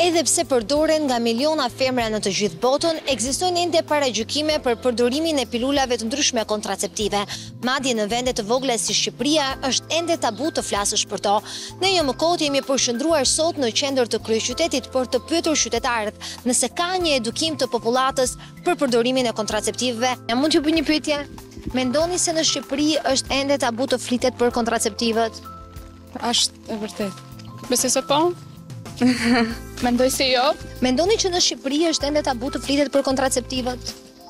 Edhe pse përdoren nga miliona femra në të gjithë botën, ekzistojnë ende paragjykime për përdorimin e pilulave të ndryshme kontraceptive. Madje në vende të vogla si Shqipëria është ende tabu të flasësh për to. Ne jo më kot jemi përshëndruar sot në qendër të kryeqytetit për të pyetur qytetarët nëse ka një edukim të popullatës për përdorimin e kontraceptiveve. Ja mund t'ju bëj një pyetje? Mendoni se në Shqipëri është ende tabu të flitet për kontraceptivet? Është e vërtet. Besoj se po. Mendoj se jo. Mendoni që në Shqipëri është ende tabu të flitet për kontraceptivet?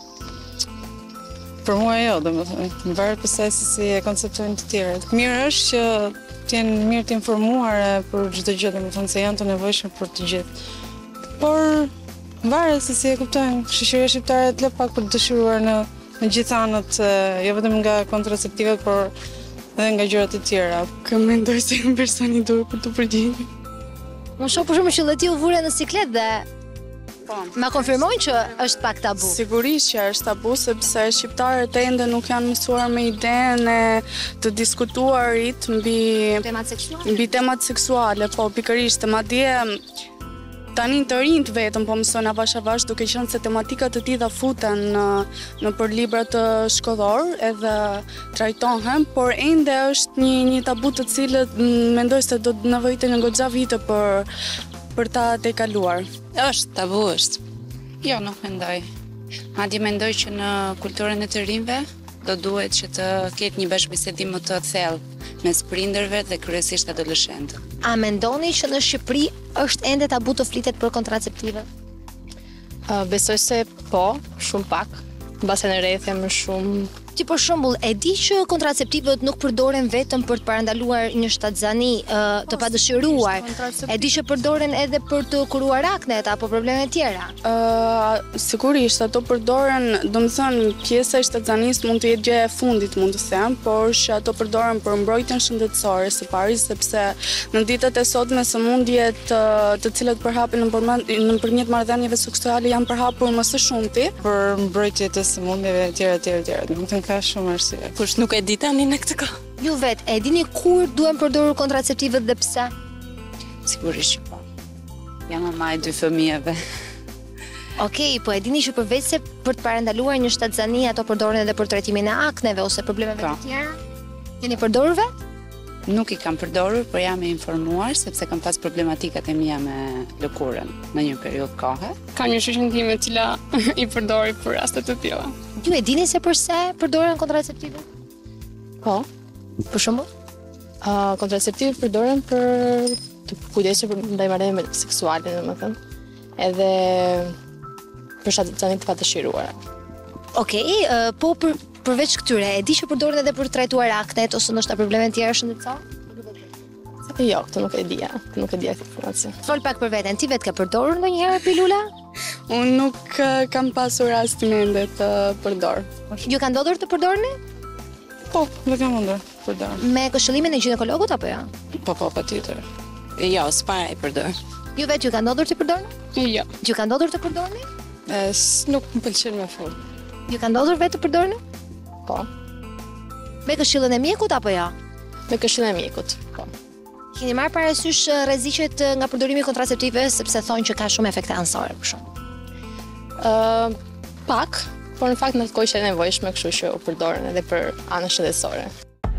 Për mua jo, domethënë, varet pse si e konceptojnë të tjerët. Mirë është që të jenë mirë të informuar për çdo gjë, domethënë se janë të nevojshme për të gjithë. Por varet se si e kuptojnë. Shoqëria shqiptare të lë pak për të dëshiruar në gjithë anët, jo vetëm nga kontraceptivet, por edhe nga gjërat e tjera. Kë mendoj se një person i dur për të përgjigjer. Unë shoh për shembull që ti u vure në siklet dhe ma konfirmojnë që është pak tabu. Sigurisht që është tabu, sepse shqiptarët ende nuk janë mësuar me idenë e të diskutuarit mbi temat seksuale, po pikërisht, madje tani të rinjt vetëm po mësojnë avash avash, duke qenë se tematikat të tilla futen në për libra të shkollor edhe trajtohen, por ende është një tabu të cilët mendoj se do të nevojite një goxha vite për ta tejkaluar. Është tabu është. Jo, nuk mendoj. Madje mendoj që në kulturën e të rinjve do duhet që të ketë një bashkëbisedim më të thellë mes prindërve dhe kryesisht adoleshentëve. A mendoni që në Shqipëri është ende tabu të flitet për kontraceptive? Besoj se po, shumë pak. Mbase në rrethje më shumë. Ti për shembull e di që kontraceptivet nuk përdoren vetëm për të parandaluar një shtatzani të padëshiruar. E di që përdoren edhe për të kuruar aknet apo probleme tjera. Sigurisht, ato përdoren, domethënë pjesa e shtatzanisë mund të jetë gjëja e fundit, mund të them, por që ato përdoren për mbrojtjen shëndetësore së pari, sepse në ditët e sotme sëmundjet të cilat përhapen nëpërmjet marrëdhënieve seksuale janë përhapur më së shumti për mbrojtje të sëmundjeve etj. Domethënë ka shumë arsye. Kush nuk e di tani në këtë kohë. Ju vetë, e dini kur duhen përdorur kontraceptivet dhe pse? Sigurisht që po. Jam mama e 2 fëmijëve. Okej, po e dini që përveç se për të parandaluar një shtatzani ato përdoren edhe për trajtimin e akneve ose problemeve të tjera? Jeni përdorur vetë? Nuk i kam përdorur, por jam e informuar sepse kam pas problematikat e mia me lëkurën në një periudhë kohe. Kam një shoqënë time e cila i përdori për raste të tilla. Ju e dini se përse përdoren kontraceptive? Po. Për shembull? Kontraceptivet përdoren për të kujdesur ndaj marrëdhënieve seksuale, domethënë. Edhe për shtatzani të padëshiruara. Okej, po përveç këtyre, e di që përdoren edhe për të trajtuar aknet ose ndoshta probleme tjera shëndetësore? Jo, këtë nuk e dija këtë informacion. Fol pak për veten, ti vetë ke përdorur ndonjëherë pilula? Unë nuk kam pasur rastin ende të përdor. Ju ka ndodhur të përdorni? Po, nuk kam mundur të përdor. Me këshillimin e ginekologut apo jo? Po, patjetër. Jo, s'para e përdor. Ju vetë ju ka ndodhur të përdorni? Jo. Ju ka ndodhur të përdorni? Nuk më pëlqen me fol. Ju ka ndodhur vetë të përdorni? Po. Me këshillën e mjekut apo jo? Me këshillën e mjekut, po. Keni marrë parasysh rreziqet nga përdorimi i kontraceptive sepse thonë që ka shumë efekte anësore për shkak. Pak, por në fakt në atë kohë ishte nevojshme, kështu që u përdoren edhe për anën shëndetësore.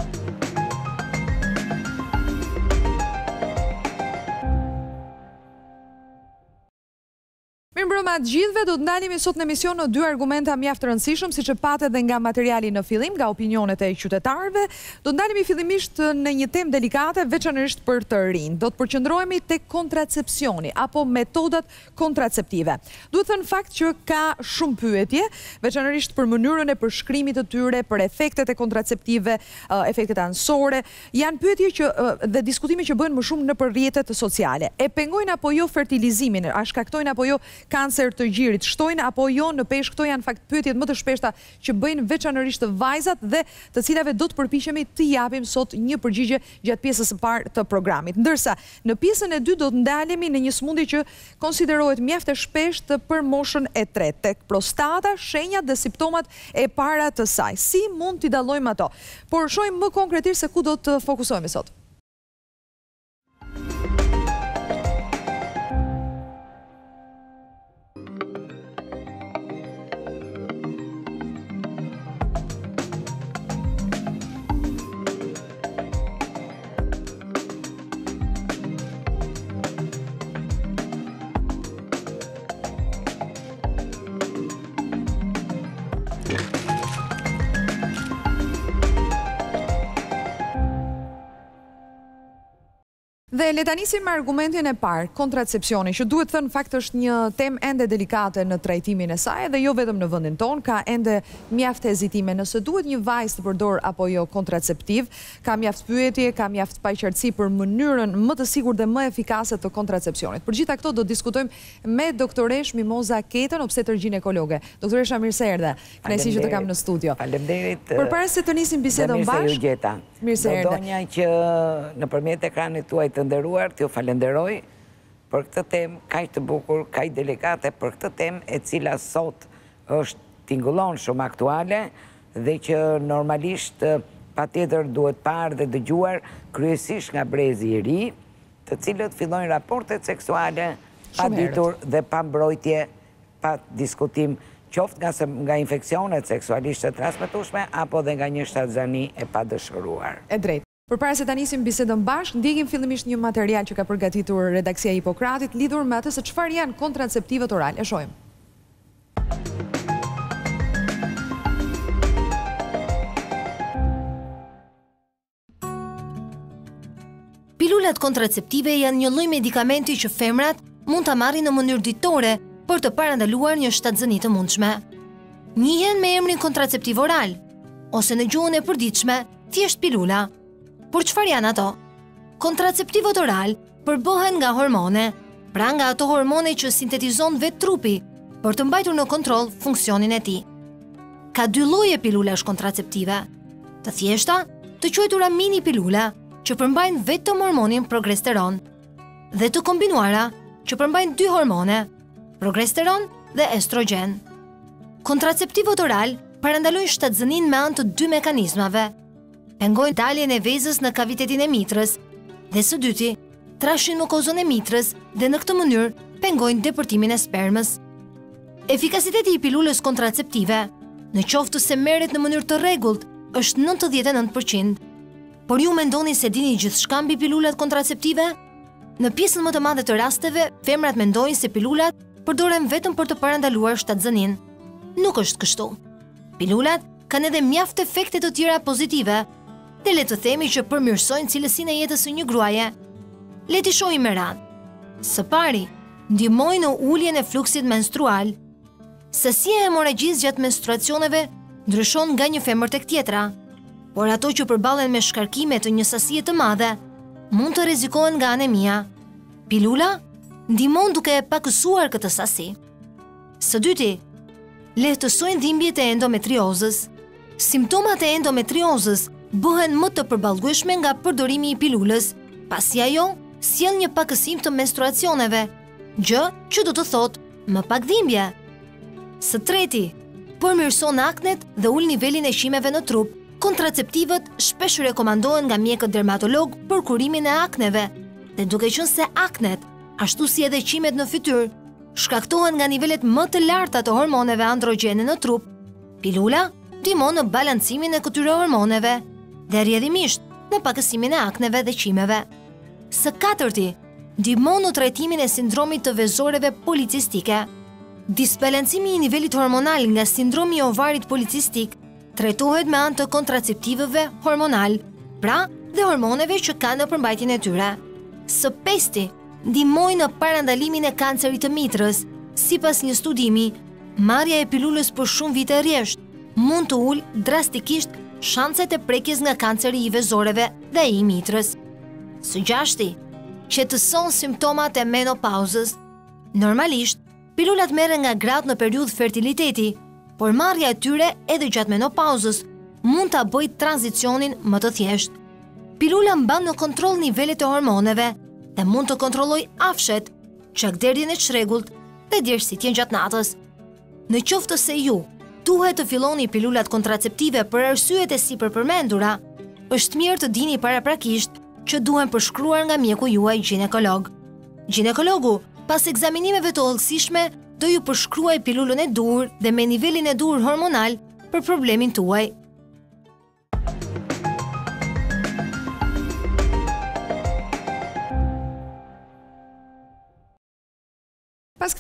Mirëmbrëma të gjithëve, do të ndalemi sot në emision në 2 argumenta mjaft të rëndësishëm, siç e patet edhe nga materiali në fillim, nga opinionet e qytetarëve. Do të ndalemi fillimisht në një temë delikate, veçanërisht për të rinj. Do të përqendrohemi tek kontracepcioni apo metodat kontraceptive. Duhet thënë fakt që ka shumë pyetje, veçanërisht për mënyrën e përshkrimit të tyre, për efektet e kontraceptive, efektet anësore. Janë pyetje që dhe diskutime që bëhen më shumë nëpër rrjetet sociale. E pengojnë apo jo fertilizimin, a shkaktojnë apo jo kancer të gjirit, shtojnë apo jo në peshë? Këto janë fakt pyetjet më të shpeshta që bëjnë veçanërisht vajzat dhe të cilave do të përpiqemi të japim sot një përgjigje gjatë pjesës së parë të programit. Ndërsa në pjesën e dytë do të ndalemi në një sëmundje që konsiderohet mjaft e shpeshtë për moshën e tretë, tek prostata, shenjat dhe simptomat e para të saj. Si mund t'i dallojmë ato? Por shohim më konkretisht se ku do të fokusohemi sot. Dhe le ta nisim me argumentin e parë, kontracepcioni, që duhet thënë fakt është një temë ende delikate në trajtimin e saj dhe jo vetëm në vendin tonë, ka ende mjaft hezitime nëse duhet një vajzë të përdor apo jo kontraceptiv, ka mjaft pyetje, ka mjaft paqartësi për mënyrën më të sigurt dhe më efikase të kontracepcionit. Për gjitha këto do diskutojmë me doktoresh Mimoza Ketën, obstetër ginekologe. Doktoresha, mirë se erdhe. Kënaqësi që të kam në studio. Faleminderit. Përpara se të nisim bisedën bashkë. Mirë se erdhe. Donja që nëpërmjet ekranit tuaj të nderuar, t'ju falenderoj për këtë temë kaq të bukur, kaq delikate, për këtë temë e cila sot është tingëllon shumë aktuale dhe që normalisht patjetër duhet parë dhe dëgjuar kryesisht nga brezi i ri, të cilët fillojnë raportet seksuale pa ditur dhe pa mbrojtje, pa diskutim, qoftë nga infeksionet seksualisht të transmetueshme apo dhe nga një shtatzani e padëshiruar. E drejtë. Përpara se ta nisim bisedën bashkë, ndjekim fillimisht një material që ka përgatitur redaksia e Hipokratit lidhur me atë se çfarë janë kontraceptivët oral. E shohim. Pilulat kontraceptive janë një lloj medikamenti që femrat mund ta marrin në mënyrë ditore për të parandaluar një shtatzëni të mundshme. Njihen me emrin kontraceptiv oral, ose në gjuhën e përditshme, thjesht pilula. Por çfarë janë ato? Kontraceptivët oral përbëhen nga hormone, pra nga ato hormone që sintetizon vetë trupi për të mbajtur në kontroll funksionin e tij. Ka dy lloje pilulash kontraceptive. Të thjeshta, të quajtura mini pilula, që përmbajnë vetëm hormonin progesteron, dhe të kombinuara, që përmbajnë dy hormone, progesteron dhe estrogen. Kontraceptivët oral parandalojnë shtatzënin me anë të dy mekanizmave. Pengojnë daljen e vezës në kavitetin e mitrës dhe së dyti, trashin mukozën e mitrës dhe në këtë mënyrë pengojnë depërtimin e spermës. Efikasiteti i pilulës kontraceptive, në qoftë se merret në mënyrë të rregullt, është 99%. Por ju mendoni se dini gjithçka mbi pilulat kontraceptive? Në pjesën më të madhe të rasteve, femrat mendojnë se pilulat përdoren vetëm për të parandaluar shtatzënin. Nuk është kështu. Pilulat kanë edhe mjaft efekte të tjera pozitive, dhe le të themi që përmirësojnë cilësinë e jetës së një gruaje. Le t'i shohim me radhë. Së pari, ndihmojnë në uljen e fluksit menstrual. Sasia e hemorragjisë gjatë menstruacioneve ndryshon nga një femër tek tjetra, por ato që përballen me shkarkime të një sasie të madhe mund të rrezikohen nga anemia. Pilula ndihmon duke e pakësuar këtë sasi. Së dyti, lehtësojnë dhimbjet e endometriozës. Simptomat e endometriozës bëhen më të përballgueshme nga përdorimi i pilulës, pasi ajo sjell një pakësim të menstruacioneve, gjë që do të thotë më pak dhimbje. Së treti, përmirëson aknet dhe ul nivelin e shimeve në trup. Kontraceptivët shpesh rekomandohen nga mjekët dermatolog për kurimin e akneve, dhe duke qenë se aknet, ashtu si edhe qimet në fytyrë, shkaktohen nga nivelet më të larta të hormoneve androgjene në trup, pilula ndihmon në balancimin e këtyre hormoneve dhe rrjedhimisht në pakësimin e akneve dhe qimeve. Së katërti, ndihmon në trajtimin e sindromit të vezoreve policistike. Disbalancimi i nivelit hormonal nga sindromi i ovarit policistik trajtohet me anë të kontraceptivëve hormonal, pra dhe hormoneve që kanë në përmbajtjen e tyre. Së pesti, ndihmojnë në parandalimin e kancerit të mitrës. Sipas një studimi, marrja e pilulës për shumë vite rresht mund të ulë drastikisht shanset e prekjes nga kanceri i vezoreve dhe i mitrës. Së gjashti, qetëson simptomat e menopauzës. Normalisht, pilulat merren nga gratë në periudhë fertiliteti, por marrja e tyre edhe gjatë menopauzës mund ta bëjë tranzicionin më të thjeshtë. Pilula mban në kontroll nivelet e hormoneve dhe mund të kontrollojë afshet, çakderdhjen e çrregullt dhe djersitjen gjatë natës. Në qoftë se ju duhet të filloni pilulat kontraceptive për arsyet e sipërpërmendura, është mirë të dini paraprakisht që duhen përshkruar nga mjeku juaj ginekolog. Ginekologu, pas ekzaminimeve të hollësishme, do ju përshkruaj pilulën e duhur dhe me nivelin e duhur hormonal për problemin tuaj. Pas këtij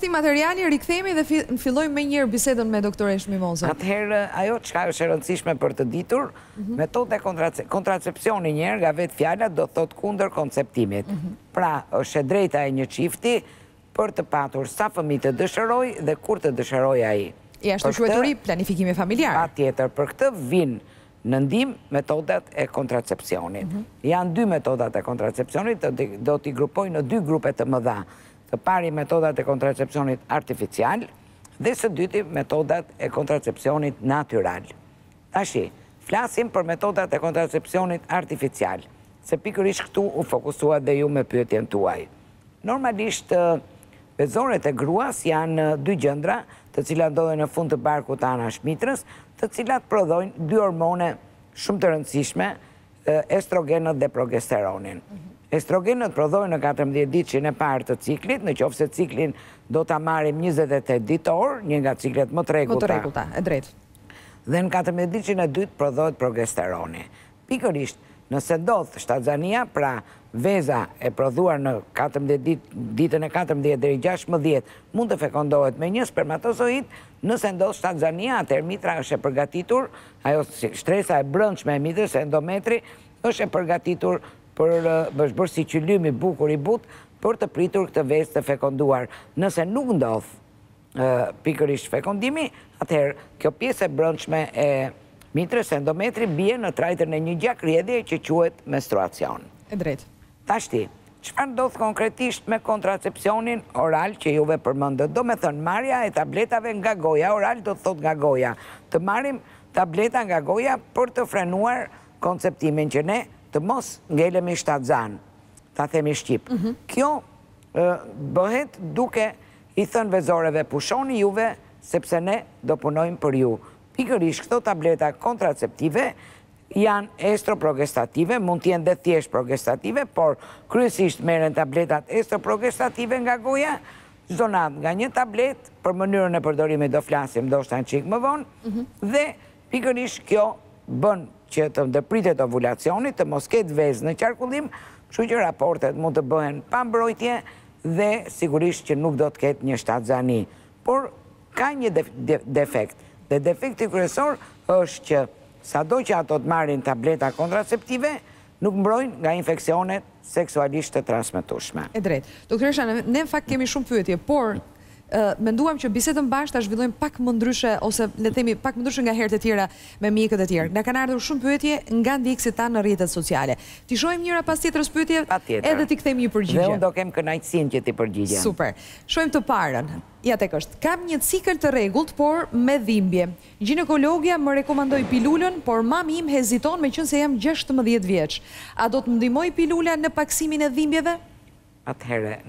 këti materiali, rikthemi dhe fillojmë me njërë bisedën me doktoresh Mimoza. Atëherë, ajo çka është e rëndësishme për të ditur, metode kontracepcioni njerë nga vetë fjala do thot kundër konceptimit. Pra, është e drejta e një çifti për të patur sa fëmijë të dëshiroj dhe kur të dëshiroj ai. I ashtu quheturi planifikimi familjar. Patjetër, për këtë vinë në ndihmë metodat e kontracepcionit. Janë dy metodat e kontracepcionit, do t'i grupoj në dy grupe të mëdha. Të pari metodat e kontracepcionit artificial dhe së dyti metodat e kontracepcionit natyral. Tashi, flasim për metodat e kontracepcionit artificial, se pikërisht këtu u fokusua dhe ju me pyetjen tuaj. Normalisht, bezoret e gruas janë dy gjëndra, të cilat ndodhen në fund të barkut anash mitrës, të cilat prodhojnë dy hormone shumë të rëndësishme, estrogenët dhe progesteronin. Estrogenët prodhojnë në 14 ditëshin e parë të ciklit, në qoftë se ciklin do ta marrim 28 ditor, një nga ciklet më të rregullta. Më të rregullta, e drejtë. Dhe në 14 ditëshin e dytë prodhohet progesteroni. Pikërisht, nëse ndodh shtatzania, pra veza e prodhuar në 14 ditën e 14 deri 16 mund të fekondohet me një spermatozoid, nëse ndodh shtatzania, atëherë mitra është e përgatitur, ajo shtresa e brendshme e mitrës, endometri, është e përgatitur për është bërë si qylymi bukur i but për të pritur këtë vezë të fekonduar. Nëse nuk ndodh pikërisht fekondimi, atëherë kjo pjesë e brendshme e mitrës, endometri, bie në trajtën e një gjakriedhje që quhet menstruacion. E drejtë. Tashti, çfarë ndodh konkretisht me kontracepcionin oral që juve përmendët? Do me thënë, marrja e tabletave nga goja, oral do të thot nga goja. Të marrim tableta nga goja për të frenuar konceptimin që ne të mos ngelemi shtatzan, ta themi shqip. Kjo bëhet duke i thënë vezoreve pushoni juve, sepse ne do punojmë për ju. Pikërisht këto tableta kontraceptive janë estroprogestative, mund t'jenë dhe thjesht progestative, por kryesisht merren tabletat estroprogestative nga goja, çdo natë nga një tablet, për mënyrën e përdorimit do flasim ndoshta një çik më vonë, dhe pikërisht kjo bën që të ndërpritet ovulacioni, të mos ketë vezë në qarkullim, kështu që raportet mund të bëhen pa mbrojtje dhe sigurisht që nuk do të ketë një shtatzani. Por ka një defekt, dhe defekti kryesor është që sado që ato të marrin tableta kontraceptive, nuk mbrojnë nga infeksionet seksualisht të transmetueshme. E drejtë. Doktoresha, ne në fakt kemi shumë pyetje, por menduam që bisedën bashkë ta zhvillojmë pak më ndryshe, ose le të themi pak më ndryshe nga herët e tjera me mjekët e tjerë. Na kanë ardhur shumë pyetje nga ndjekësit tanë në rrjetet sociale. Ti shohim njëra pas tjetrës pyetje, edhe ti kthejmë një përgjigje. Dhe unë do kem kënaqësinë që ti përgjigjem. Super. Shohim të parën. Ja tek është. Kam një cikël të rregullt, por me dhimbje. Ginekologja më rekomandoi pilulën, por mami im heziton me qenë se jam 16 vjeç. A do të më ndihmoj pilula në paksimin e dhimbjeve? Atëherë,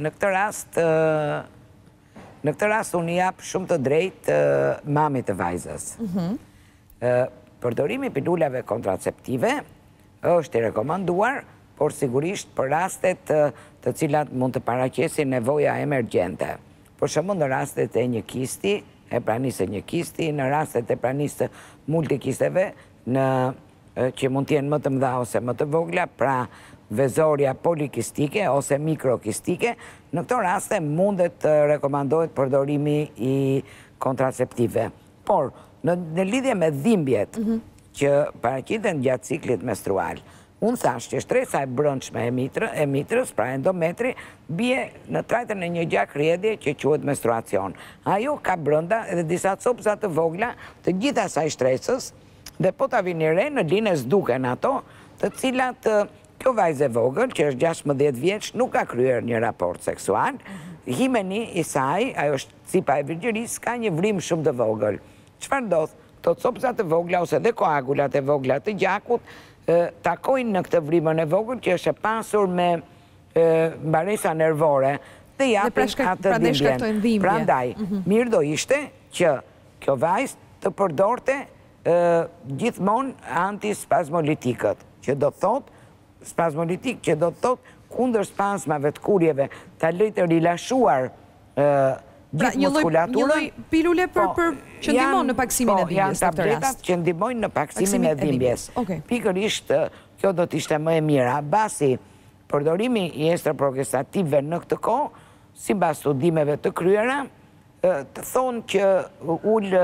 në këtë rast unë jap shumë të drejtë mamit të vajzës. Përdorimi pilulave kontraceptive është i rekomanduar, por sigurisht për rastet të cilat mund të paraqesin nevoja emergjente. Për shembull në rastet e një kisti, e pranisë e një kisti, në rastet e pranisë të multikisteve, që mund të jenë më të mëdha ose më të vogla, pra vezorja polikistike ose mikrokistike, në këto raste mundet të rekomandohet përdorimi i kontraceptive. Por, në lidhje me dhimbjet që paraqiten gjatë ciklit menstrual, unë thash që shtresa e brendshme e mitrës, pra endometri, bie në trajtën e një gjakriedhje që quhet menstruacion. Ajo ka brenda edhe disa copëza të vogla të gjithë asaj shtresës, dhe po ta vini re në linë s'duken ato, të cilat kjo vajzë e vogël, që është 16 vjeç, nuk ka kryer një raport seksual, himeni i saj, ajo është cipa e virgjërisë, ka një vrim shumë të vogël. Çfarë ndodh? Këto copëzat të vogla ose dhe koagulat e vogla të gjakut takojnë në këtë vrimën e vogël që është e pasur me mbaresa nervore dhe japin atë dhimbjen. Prandaj, mirë do ishte që kjo vajzë të përdorte gjithmonë antispazmolitikët, që do thotë spazmolitik, që do të thotë kundër spazmave të kurjeve, ta lejë të rilashuar gjithë muskulaturën. Një lloj pilule që ndihmon në paksimin e dhimbjes. Janë tabletat që ndihmojnë në paksimin e dhimbjes. Pikërisht kjo do të ishte më e mira. Basi përdorimi i estroprogestativëve në këtë kohë, sipas studimeve të kryera, Të thonë që ullë,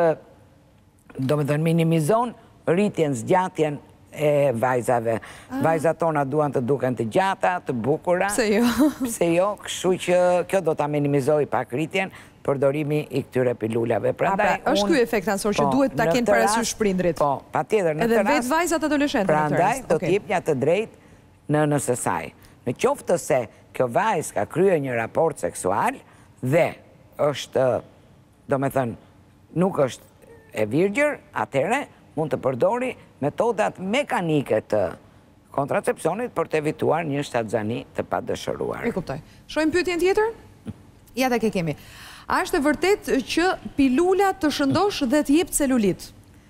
do me thënë minimizon rritjen zgjatjen e vajzave. Vajzat tona duan të duken të gjata, të bukura. Pse jo? Pse jo, kështu që kjo do ta minimizoj pak rritjen, përdorimi i këtyre pilulave. Është ky efekt ansor që duhet ta kenë parasysh prindrit. Po, patjetër në këtë rast. Edhe vetë vajzat adoleshente në këtë rast. Prandaj do të jep një të drejtë në NSS-ai. Në qoftë se kjo vajzë ka kryer një raport seksual dhe është, do me thënë, nuk është e virgjër, atëherë mund të përdori metodat mekanike të kontracepcionit për të evituar një shtatzani të padëshëruar. E kuptoj. Shohim pyetjen tjetër? Ja ta kemi. A është e vërtet që pilula të shëndosh dhe të jep celulit?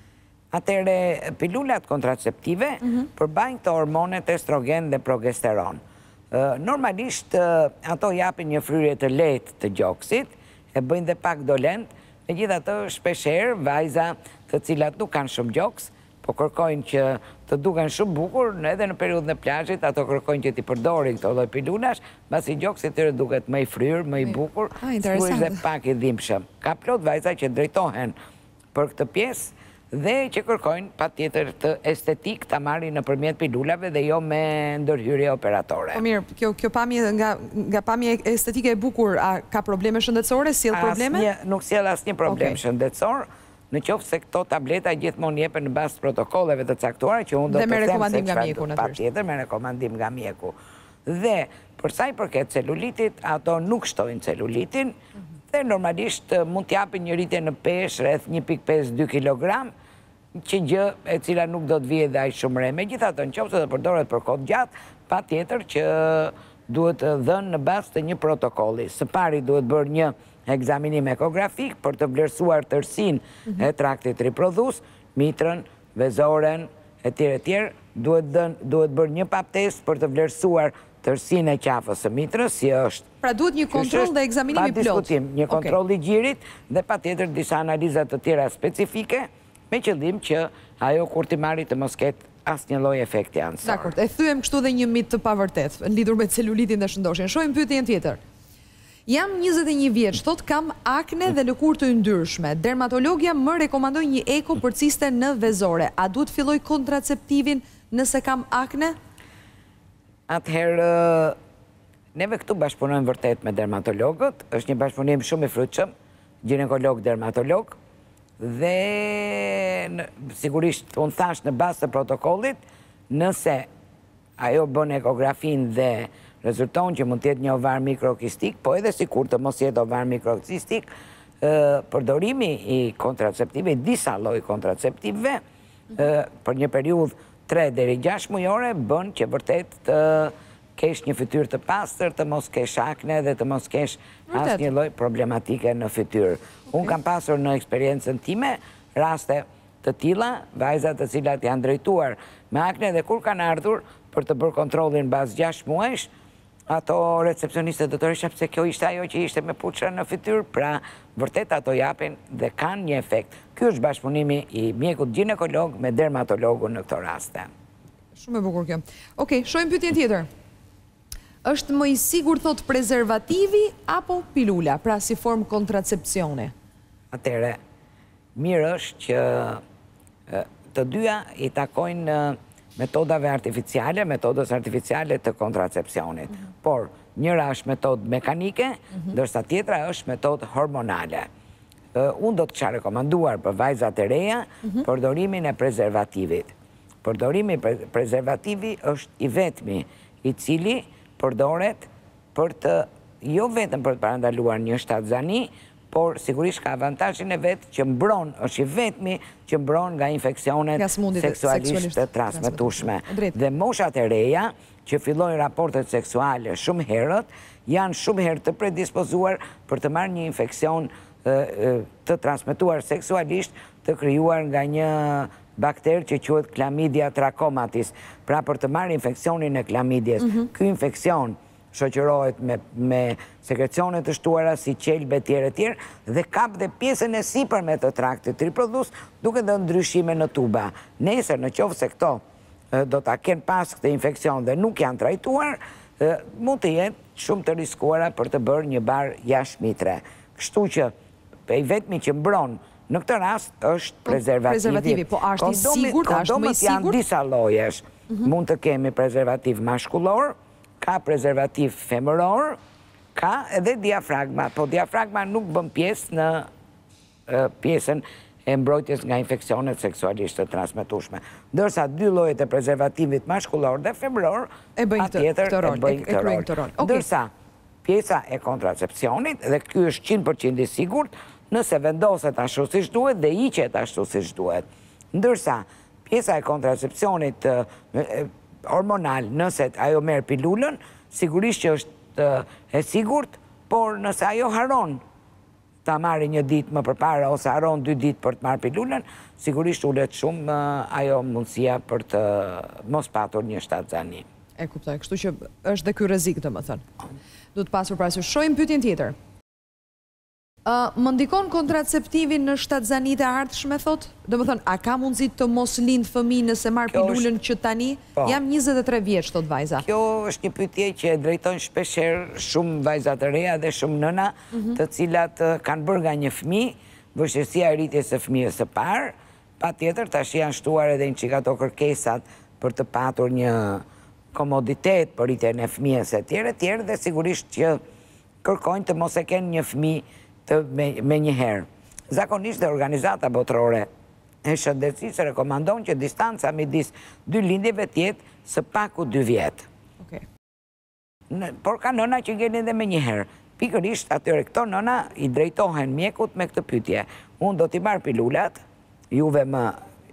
Atëherë, pilulat kontraceptive përbajnë të hormonet estrogen dhe progesteron. Normalisht, ato japin një fryrje të lehtë të gjoksit, e bëjnë dhe pak dolent, megjithatë shpeshherë vajza të cilat nuk kanë shumë gjoks, po kërkojnë që të duken shumë bukur, edhe në periudhën e plazhit ato kërkojnë që t'i përdorin këto lloj pilulash, mbasi gjoksi i tyre duket më i fryrë, më i bukur, sigurisht dhe pak i dhimbshëm. Ka plot vajza që drejtohen për këtë pjesë dhe që kërkojnë patjetër të estetik ta marrin nëpërmjet pilulave dhe jo me ndërhyrje operatore. Po mirë, kjo pamje nga pamje estetike e bukur, a ka probleme shëndetësore, sjell probleme? Nuk sjell asnjë problem shëndetësor. Në qoftë se këto tableta gjithmonë jepen në bazë protokolleve të caktuara që unë do të them se rekomandim nga mjeku natyrisht. Patjetër me rekomandim nga mjeku. Dhe për sa i përket celulitit, ato nuk shtojnë celulitin dhe normalisht mund t'japin një rritje në peshë rreth 1.5-2 kg, që gjë e cila nuk do të vijë dhe aq shumë re. Megjithatë, nëse do përdoret për kohë gjatë, patjetër që duhet dhënë në bazë të një protokolli. Së pari duhet bërë një ekzaminim ekografik për të vlerësuar tërsinë e traktit riprodhues, mitrën, vezoren, etj. Duhet bërë një pap test për të vlerësuar tërsinë e qafës së mitrës, si është. Pra duhet një kontroll dhe ekzaminim i plot. Pa diskutim, një kontroll i gjirit dhe patjetër disa analiza të tjera specifike, me qëllim që ajo kur ti marri të mos ketë asnjë lloj efekti ansor. Dakor, e thyem kështu dhe një mit të pavërtet, lidhur me celulitin dhe shëndoshjen. Shohim pyetjen tjetër. Jam 21 vjeç, thot kam akne dhe lëkurë të yndyrshme. Dermatologja më rekomandoi një eko për ciste në vezore. A duhet filloj kontraceptivin nëse kam akne? Atëherë, neve këtu bashkëpunojmë vërtet me dermatologët, është një bashkëpunim shumë i frutshëm, ginekolog-dermatolog, dhe sigurisht unë thash në bazë të protokollit, nëse ajo bën ekografin dhe rezulton që mund të jetë një ovar mikrokistik, po edhe sikur të mos jetë ovar mikrokistik, përdorimi i kontraceptive, disa lloj kontraceptive, për një periudhë 3 deri 6 mujore, bën që vërtet të kesh një fytyrë të pastër, të mos kesh akne dhe të mos kesh asnjë lloj problematike në fytyrë. Unë kam pasur në eksperiencën time raste të tilla, vajza të cilat janë drejtuar me akne dhe kur kanë ardhur për të bërë kontrollin bazë 6 muajsh, ato recepcionistët do të thonë pse kjo ishte ajo që ishte me puçra në fytyrë, pra vërtet ato japin dhe kanë një efekt. Ky është bashkëpunimi i mjekut ginekolog me dermatologun në këto raste. Shumë e bukur kjo. Okej, shohim pyetjen tjetër. Është më i sigurt thot prezervativi apo pilula, pra si formë kontracepcioni? Atëre, mirë është që të dyja i takojnë metodave artificiale, metodës artificiale të kontracepcionit. Por, njëra është metodë mekanike, ndërsa tjetra është metodë hormonale. Unë do të kisha rekomanduar për vajzat e reja përdorimin e prezervativit. Përdorimi i prezervativi është i vetmi i cili përdoret për të, jo vetëm për të parandaluar një shtatzani, por sigurisht ka avantazhin e vetë që mbron, është i vetmi që mbron nga infeksionet seksualisht të transmetueshme. Dhe moshat e reja që fillojnë raportet seksuale shumë herët, janë shumë herë të predispozuar për të marrë një infeksion të transmetuar seksualisht, të krijuar nga një bakter që quhet Chlamydia trachomatis. Pra për të marrë infeksionin e chlamydies, ky infeksion shoqërohet me sekrecionet të shtuara si qelbe etj. Dhe kap dhe pjesën e sipërme të traktit riprodhues, duke dhënë ndryshime në tuba. Nesër në qoftë se këto do ta kenë pas këtë infeksion dhe nuk janë trajtuar, mund të jenë shumë të riskuara për të bërë një bar jashtëmitre. Kështu që i vetmi që mbron në këtë rast është prezervativi. Po ashtë i sigurt, ashtë më i sigurt? Janë disa llojesh. Mund të kemi prezervativ mashkullor, ka prezervativ femëror, ka edhe diafragma. Po diafragma nuk bën pjesë në pjesën e mbrojtjes nga infeksionet seksualisht të transmetueshme. Ndërsa dy llojet e prezervativit mashkullor dhe femëror patjetër e bëjnë këtë rol. Ndërsa pjesa e kontracepcionit, dhe ky është 100% i sigurt, nëse vendoset ashtu siç duhet dhe hiqet ashtu siç duhet. Ndërsa pjesa e kontracepcionit hormonal, nëse ajo merr pilulën, sigurisht që është e sigurt, por nëse ajo haron ta marrë një ditë më përpara ose haron 2 ditë për të marrë pilulën, sigurisht ulet shumë ajo mundësia për të mos patur një shtatzani. E kuptoj, kështu që është dhe ky rrezik, domethënë. Do të pasur parasysh. Shohim pyetjen tjetër. Më ndikon kontraceptivi në shtatzanitë e ardhshme, thot? Domethënë, a ka mundësi të mos lind fëmijë nëse marr pilulën që tani? Jam 23 vjeç, thot vajza. Kjo është një pyetje që e drejtojnë shpeshherë shumë vajza të reja dhe shumë nëna, të cilat kanë bërë nga një fëmijë, vështirësia e rritjes së fëmijës së parë, patjetër tash janë shtuar edhe një çik ato kërkesat për të patur një komoditet për rritjen e fëmijës e tjerë, dhe sigurisht që kërkojnë të mos e kenë një fëmijë me njëherë. Zakonisht dhe organizata botërore e shëndetësisë rekomandon që distanca midis 2 lindjeve të jetë së paku 2 vjet. Por ka nëna që ngelen dhe me njëherë. Pikërisht atyre këto nëna i drejtohen mjekut me këtë pyetje. Unë do t'i marr pilulat, juve më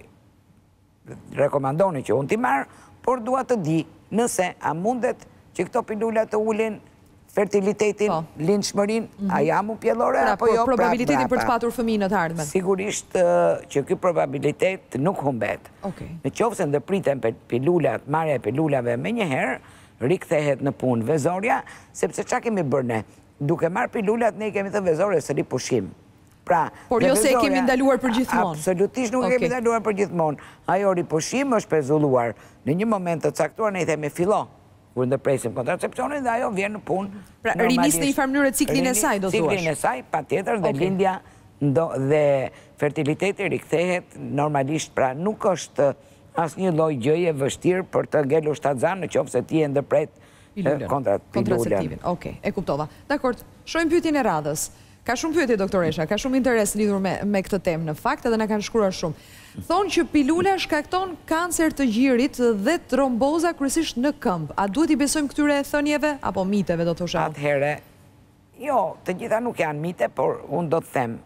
rekomandoni që unë t'i marr, por dua të di nëse a mundet që këto pilulat të ulin fertilitetin, lindshmërinë, a jam u pjellore apo jo? Probabilitetin për të patur fëmijë në të ardhmen. Sigurisht që ky probabilitet nuk humbet. Në qoftë se ndërpriten pilulat, marrja e pilulave me njëherë, rikthehet në punë vezorja, sepse çka kemi bërë ne? Duke marrë pilulat, ne kemi të vezorje së pushim. Por jo se e kemi ndaluar për gjithmonë. Absolutisht nuk e kemi ndaluar për gjithmonë. Ajo ripushim është pezulluar. Në një moment të caktuar ne i themi fillo. Kur ndërpresim kontracepcionin dhe ajo vjen në punë. Pra rinis në një farë mënyrë ciklin e saj, do thuash. Ciklin e saj, patjetër, dhe lindja dhe fertiliteti rikthehet normalisht, pra nuk është asnjë lloj gjëje vështirë për të ngelur shtatzan nëse ti e ndërpret kontraceptivin. Okej, e kuptova. Dakor, shohim pyetjen e radhës. Ka shumë pyetje doktoresha, ka shumë interes lidhur me këtë temë në fakt, edhe na kanë shkruar shumë. Thonë që pilula shkakton kancer të gjirit dhe tromboza kryesisht në këmbë. A duhet i besojmë këtyre thënieve apo miteve, do të thosha? Atëherë, jo, të gjitha nuk janë mite, por unë do të them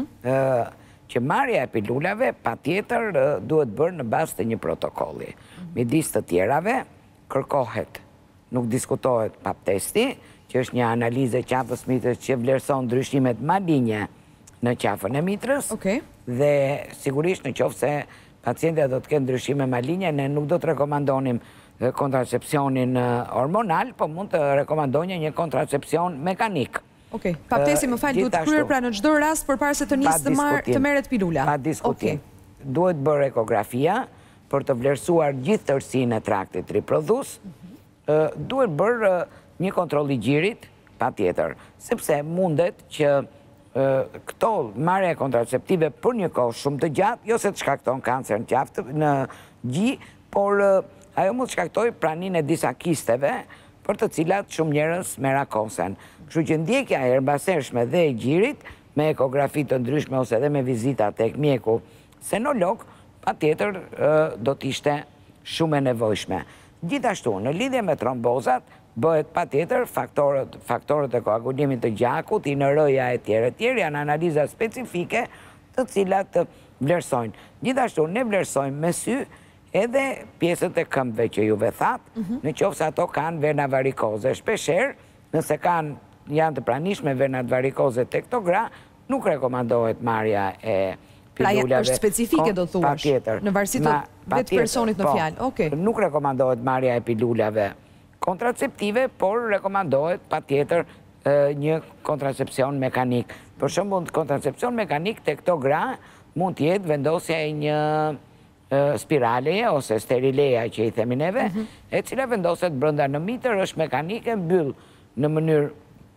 që marrja e pilulave patjetër duhet bërë në bazë të një protokolli. Midis të tjerave kërkohet, nuk diskutohet pap testi, që është një analizë e qafës mitrës që vlerëson ndryshimet malinje në qafën e mitrës, dhe sigurisht në qoftë se pacientja do të kenë ndryshime malinje, ne nuk do të rekomandonim kontracepcionin hormonal, po mund të rekomandonje një kontracepcion mekanik. Pap testi, më falë, duhet kryer pra në çdo rast përpara se të nisë të merret pilula. Pa diskutim. Duhet bërë ekografia për të vlerësuar gjithë tërësinë e traktit riprodhues. Duhet bërë një kontroll i gjirit, patjetër, sepse mundet që këto marrja kontraceptive për një kohë shumë të gjatë, jo se të shkakton kancer në qafë në gji, por ajo mund të shkaktoj praninë e disa kisteve, për të cilat shumë njerëz merakosen. Kështu që ndjekja e herbasershme dhe e gjirit, me ekografi të ndryshme ose edhe me vizita tek mjeku senolog, patjetër do të ishte shumë e nevojshme. Gjithashtu, në lidhje me trombozat, bëhet patjetër faktorët e koagulimit të gjakut, INR-ja e tjerë, janë analiza specifike të cilat vlerësojnë. Gjithashtu, ne vlerësojmë me sy edhe pjesët e këmbëve që juve thatë, në qoftë se ato kanë vena varikoze. Shpeshherë, nëse janë të pranishme venat varikoze tek këto gra, nuk rekomandohet marrja e pilulave. Pra është specifike, do thuash, në varësi të vetë personit në fjalë. Nuk rekomandohet marrja e pilulave kontraceptive, por rekomandohet patjetër një kontracepcion mekanik. Për shembull, kontracepcion mekanik tek këto gra mund të jetë vendosja e një spiraleje ose sterileja që i themi neve, e cila vendoset brenda në mitër, është mekanike, mbyll në mënyrë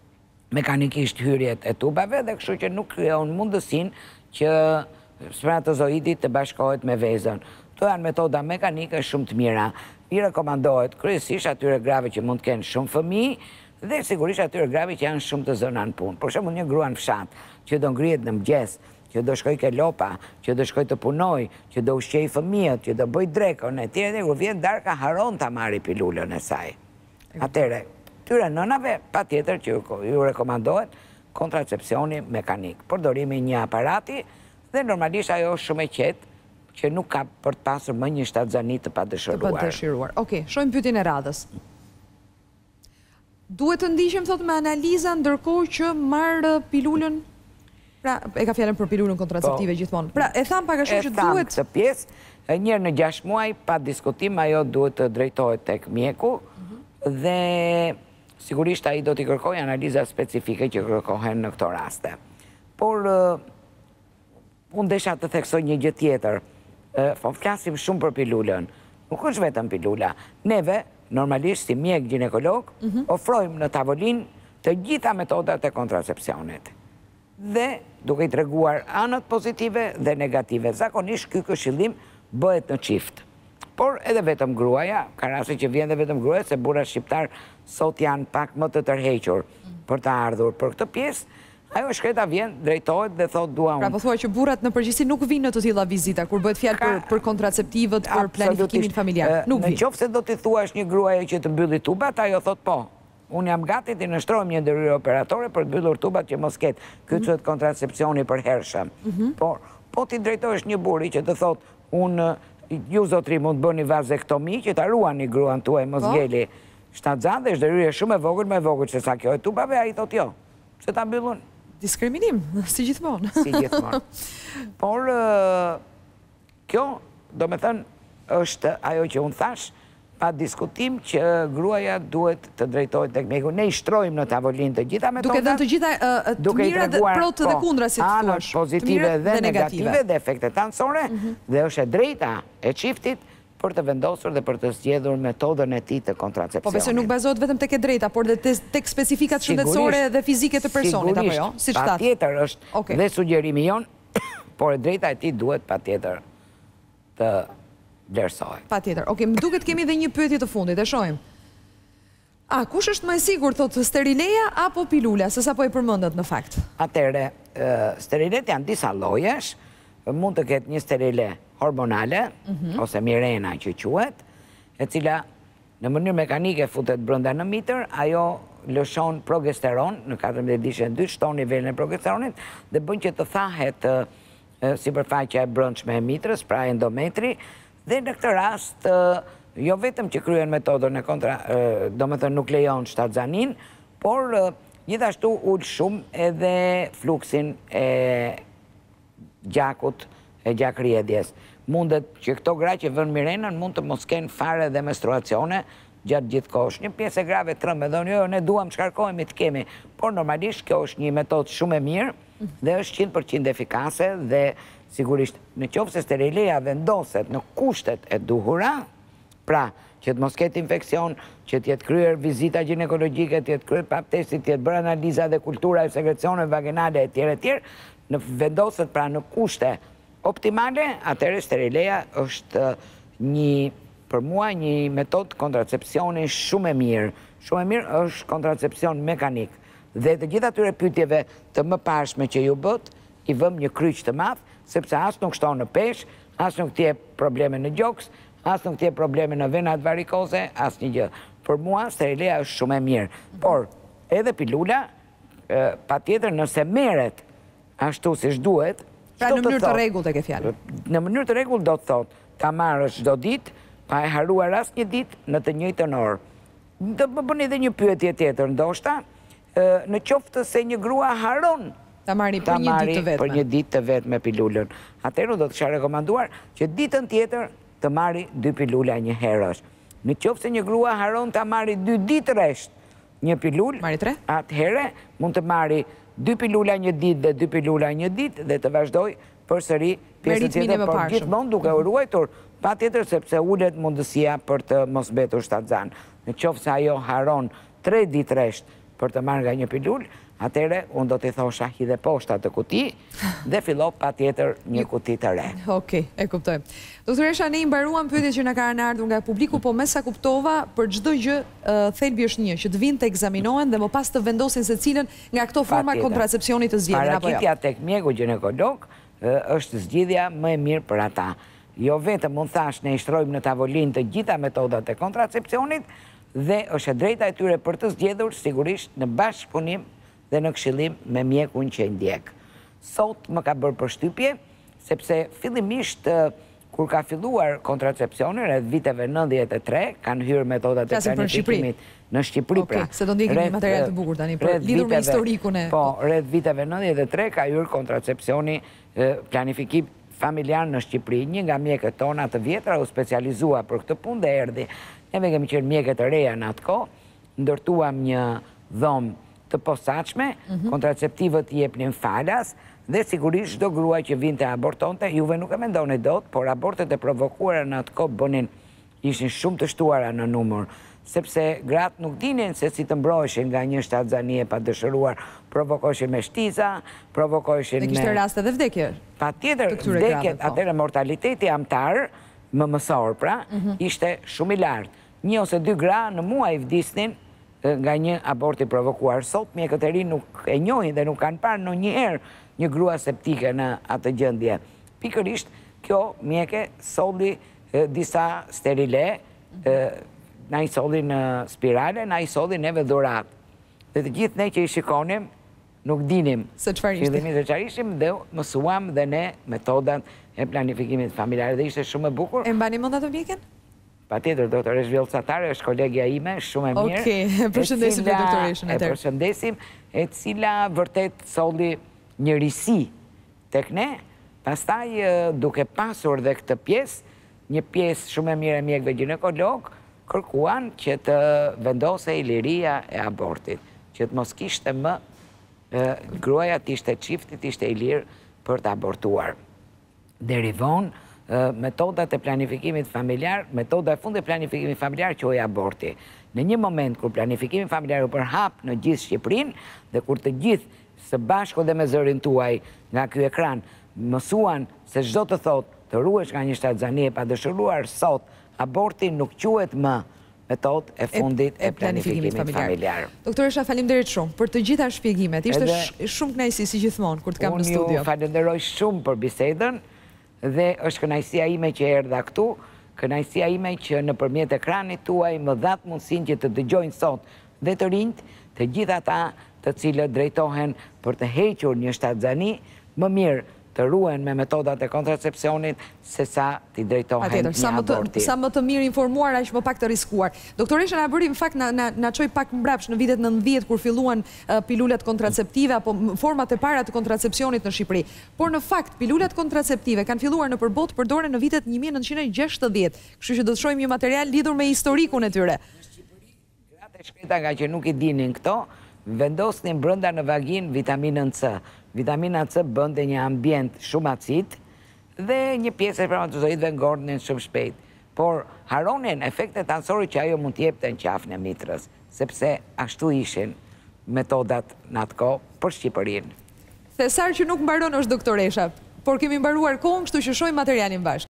mekanikisht hyrjet e tubave dhe kështu që nuk krijon mundësin që spermatozoidi të bashkohet me vezën. Këto janë metoda mekanike shumë të mira. I rekomandohet kryesisht atyre grave që mund të kenë shumë fëmijë dhe sigurisht atyre grave që janë shumë të zëna në punë. Për shembull, një grua në fshat që do ngrihet në mëngjes, që do shkoj ke lopa, që do shkoj të punoj, që do ushqej fëmijët, që do bëj drekon e tjerë, kur vjen darka haron ta marri pilulën e saj. Atëre, tyre nënave patjetër që ju rekomandohet kontracepcioni mekanik, përdorimi një aparati dhe normalisht ajo është shumë e qetë që nuk ka për të pasur më një shtatzani të padëshiruar. Okej, shojmë pyetjen e radhës. Duhet të ndiqem thot me analiza ndërkohë që marr pilulën? Pra, e ka fjalën për pilulën kontraceptive gjithmonë. Pra, e tham pak a shumë që duhet... E tham këtë pjesë, njërë në 6 muaj, pa diskutim, ajo duhet të drejtohet tek mjeku dhe sigurisht ai do t'i kërkojë analiza specifike që kërkohen në këto raste. Por, unë desha të theksoj një gjë tjetër. Flasim shumë për pilulën. Nuk është vetëm pilula. Neve, normalisht si mjek ginekolog, ofrojmë në tavolinë të gjitha metodat e kontracepcionit. Dhe duke i treguar anët pozitive dhe negative. Zakonisht ky këshillim bëhet në çift. Por edhe vetëm gruaja, ka raste që vjen edhe vetëm gruaja, se burrat shqiptar sot janë pak më të tërhequr për të ardhur për këtë pjesë. Ajo shkreta vjen, drejtohet dhe thot dua unë. Pra po thua që burrat në përgjithësi nuk vinë në të tilla vizita, kur bëhet fjalë për kontraceptivët, për planifikimin familjar. Nuk vinë. Nëse do t'i thuash një gruaje që të mbylli tubat, ajo thot po. Unë jam gati të nështrojmë një ndërhyrje operatore për të mbyllur tubat që mos ketë. Ky quhet kontracepcioni për hershëm. Por po ti drejtohesh një burri që të thot unë ju zotri mund të bëni vazektomi që ta ruani gruan tuaj mos ngeli shtatzan dhe ndërhyrje shumë e vogël më e vogël se sa kjo e tubave, ai thot jo. Se ta mbyllun. Diskriminim, si gjithmonë. Si gjithmonë. Por, kjo, do me thënë, është ajo që unë thash, pa diskutim që gruaja duhet të drejtohet tek mjeku. Ne i shtrojmë në tavolinë të gjitha metodat. Duke dhënë të gjitha të mira dhe protë dhe kundra, si të thuash. Anët pozitive dhe negative dhe efektet anësore, dhe është e drejta e çiftit për të vendosur dhe për të zgjedhur metodën e tij të kontracepcionit. Po besoj nuk bazohet vetëm tek e drejta, por edhe tek specifikat shëndetësore dhe fizike të personit, apo jo? Siç thatë. Patjetër është dhe sugjerimi jon, por e drejta e tij duhet patjetër të vlerësohet. Patjetër. Okej, më duket kemi edhe një pyetje të fundit, e shohim. Kush është më i sigurt, thotë, sterileja apo pilula, se sapo e përmendet në fakt? Atëre, sterilet janë disa llojesh, mund të ketë një sterile hormonale, ose mirena që quhet, e cila në mënyrë mekanike futet brenda në mitër, ajo lëshon progesteron, në 14 ditëshe 2 shton nivelin e progesteronit, dhe bën që të thahet sipërfaqja e brendshme e mitrës, pra endometri, dhe në këtë rast, jo vetëm që kryen metodën e do me thënë nuk lejon shtatzanin, por gjithashtu ul shumë edhe fluksin e gjakut, e gjakrjedhjes. Mundet që këto gra që vënë mirenën mund të mos kenë fare dhe menstruacione gjatë gjithë kohësh. Një pjesë e grave trëmbe dhe jo, ne duam shkarkohemi të kemi, por normalisht kjo është një metodë shumë e mirë dhe është 100% efikase dhe sigurisht në qoftë se sterileja vendoset në kushtet e duhura, pra që të mos ketë infekcion, që t'jetë kryer vizita ginekologjike, t'jetë kryer pap testi, t'jetë bërë analiza dhe kultura e sekrecioneve vaginale e tjerë, vendoset pra në kushte optimale, atëherë sterileja është për mua një metodë kontracepcioni shumë e mirë. Shumë e mirë është kontracepcion mekanik. Dhe të gjitha atyre pyetjeve të mëparshme që ju bët, i vëm një kryq të madh, sepse as nuk shton në peshë, as nuk t'jep probleme në gjoks, as nuk t'jep probleme në venat varikoze, as një gjë. Për mua sterileja është shumë e mirë. Por edhe pilula, patjetër nëse merret ashtu siç duhet, pra në mënyrë të rregullt e ke fjalën. Në mënyrë të rregullt do të thotë, ta marrësh çdo ditë, pa e haruar asnjë ditë në të njëjtën orë. Do të bëni edhe një pyetje tjetër, ndoshta, në qoftë se një grua haron ta marri për një ditë të vetme. Për një ditë të vetme pilulën. Atëherë do të kisha rekomanduar që ditën tjetër të marri 2 pilula një herësh. Në qoftë se një grua haron ta marri 2 ditë rresht një pilulë, atëherë mund të marri 2 pilula një ditë dhe 2 pilula një ditë dhe të vazhdoj përsëri pjesën tjetër, por gjithmonë duke u ruajtur, patjetër sepse ulet mundësia për të mos mbetur shtatzan. Në qoftë se ajo haron 3 ditë rresht për të marrë nga një pilulë, atëre unë do t'i thosha hidhe poshta të kuti dhe fillo pa tjetër një kuti të re. Okej, e kuptoj. Doktoresha, ne i mbaruam pyetjet që na kanë ardhur nga publiku, po me sa kuptova, për çdo gjë thelbi është një, që të vinë të ekzaminohen dhe më pas të vendosin se cilën nga këto forma kontracepcionit të zgjedhin apo jo. Parakitja tek mjeku ginekolog është zgjidhja më e mirë për ata. Jo vetëm mund thash ne i shtrojmë në tavolinë të gjitha metodat e kontracepcionit dhe është e drejta e tyre për të zgjedhur sigurisht në bashkëpunim dhe në këshillim me mjekun që i ndjek. Sot më ka bërë përshtypje, sepse fillimisht kur ka filluar kontracepcioni, rreth viteve 93, kanë hyrë metodat e planifikimit në Shqipëri. Okej, se do ndjekim një material të bukur tani, për lidhur me historikun e... Po, rreth viteve 93 ka hyrë kontracepcioni planifikim familjar në Shqipëri. Një nga mjekët tona të vjetra u specializua për këtë punë dhe erdhi. Neve kemi qenë mjekët e reja në atë kohë, ndërtuam një dhomë të posaçme, kontraceptivët i jepnin falas, dhe sigurisht çdo grua që vinte abortonte, juve nuk e mendoni dot, por abortet e provokuara në atë kohë ishin shumë të shtuara në numër, sepse gratë nuk dinin se si të mbrojshin nga një shtatzani e padëshëruar, provokoheshin me shtiza, provokoheshin me... Dhe kishte raste dhe vdekje. Patjetër, vdekjet, atëherë mortaliteti amtar, më mësor pra, ishte shumë i lartë. 1 ose 2 gra në muaj vdisnin nga një abort i provokuar. Sot mjekët e rinj nuk e njohin dhe nuk kanë parë ndonjëherë një grua septike në atë gjendje. Pikërisht, kjo mjeke solli disa sterile, na i solli në spirale, na i solli neve dhurat. Dhe të gjithë ne që i shikonim, nuk dinim se çfarë ishim dhe mësuam dhe ne metodat e planifikimit familjar dhe ishte shumë e bukur. E mbani mend atë mjekën? Patjetër, doktore Zhvillë Catare është kolegja ime, shumë e mirë. Okej, përshëndesim për doktoreshën e tërë. E përshëndesim, e cila vërtet solli një risi tek ne, pastaj duke pasur dhe këtë pjesë, një pjesë shumë e mirë e mjekëve ginekolog, kërkuan që të vendose i liria e abortit, që të mos kishte më gruaja të ishte çiftit, ishte i lirë për të abortuar. Deri vonë, metodat e planifikimit familjar, metoda e fundit e planifikimit familjar quhej aborti. Në një moment kur planifikimi familjar u përhap në gjithë Shqipërinë dhe kur të gjithë së bashku dhe me zërin tuaj nga ky ekran mësuan se çdo të thotë të ruhesh nga një shtatzani e padëshëruar, sot aborti nuk quhet më metodë e fundit e planifikimit familjar. Doktoresha, faleminderit shumë për të gjitha shpjegimet. Ishte shumë kënaqësi si gjithmonë kur të kam në studio. Unë ju falenderoj shumë për bisedën dhe është kënaqësia ime që erdha këtu, kënaqësia ime që nëpërmjet ekranit tuaj më dhat mundësinë që të dëgjojnë sot dhe të rinjt, të gjithë ata të cilët drejtohen për të hequr një shtatzani, më mirë të ruhen me metodat e kontracepcionit se sa t'i drejtohen një aborti. Sa më të mirë informuar, aq më pak të riskuar. Doktoresha na bëri në fakt na çoi pak mbrapsht në vitet 90 kur filluan pilulat kontraceptive apo format e para të kontracepcionit në Shqipëri. Por në fakt pilulat kontraceptive kanë filluar në përbot përdoren në vitet 1960. Kështu që do të shohim një material lidhur me historikun e tyre. Në Shqipëri, gratë e shpeta nga që nuk i dinin këto, vendosnin brenda në vagin vitaminën C. Vitamina C bënde një ambient shumë acid dhe një pjesë e spermatozoidëve ngordnin shumë shpejt. Por haronin efektet anësore që ajo mund t'jepte në qafën e mitrës, sepse ashtu ishin metodat në atë kohë për Shqipërinë. Thesar që nuk mbaron është doktoresha, por kemi mbaruar kohën, kështu që shohim materialin bashkë.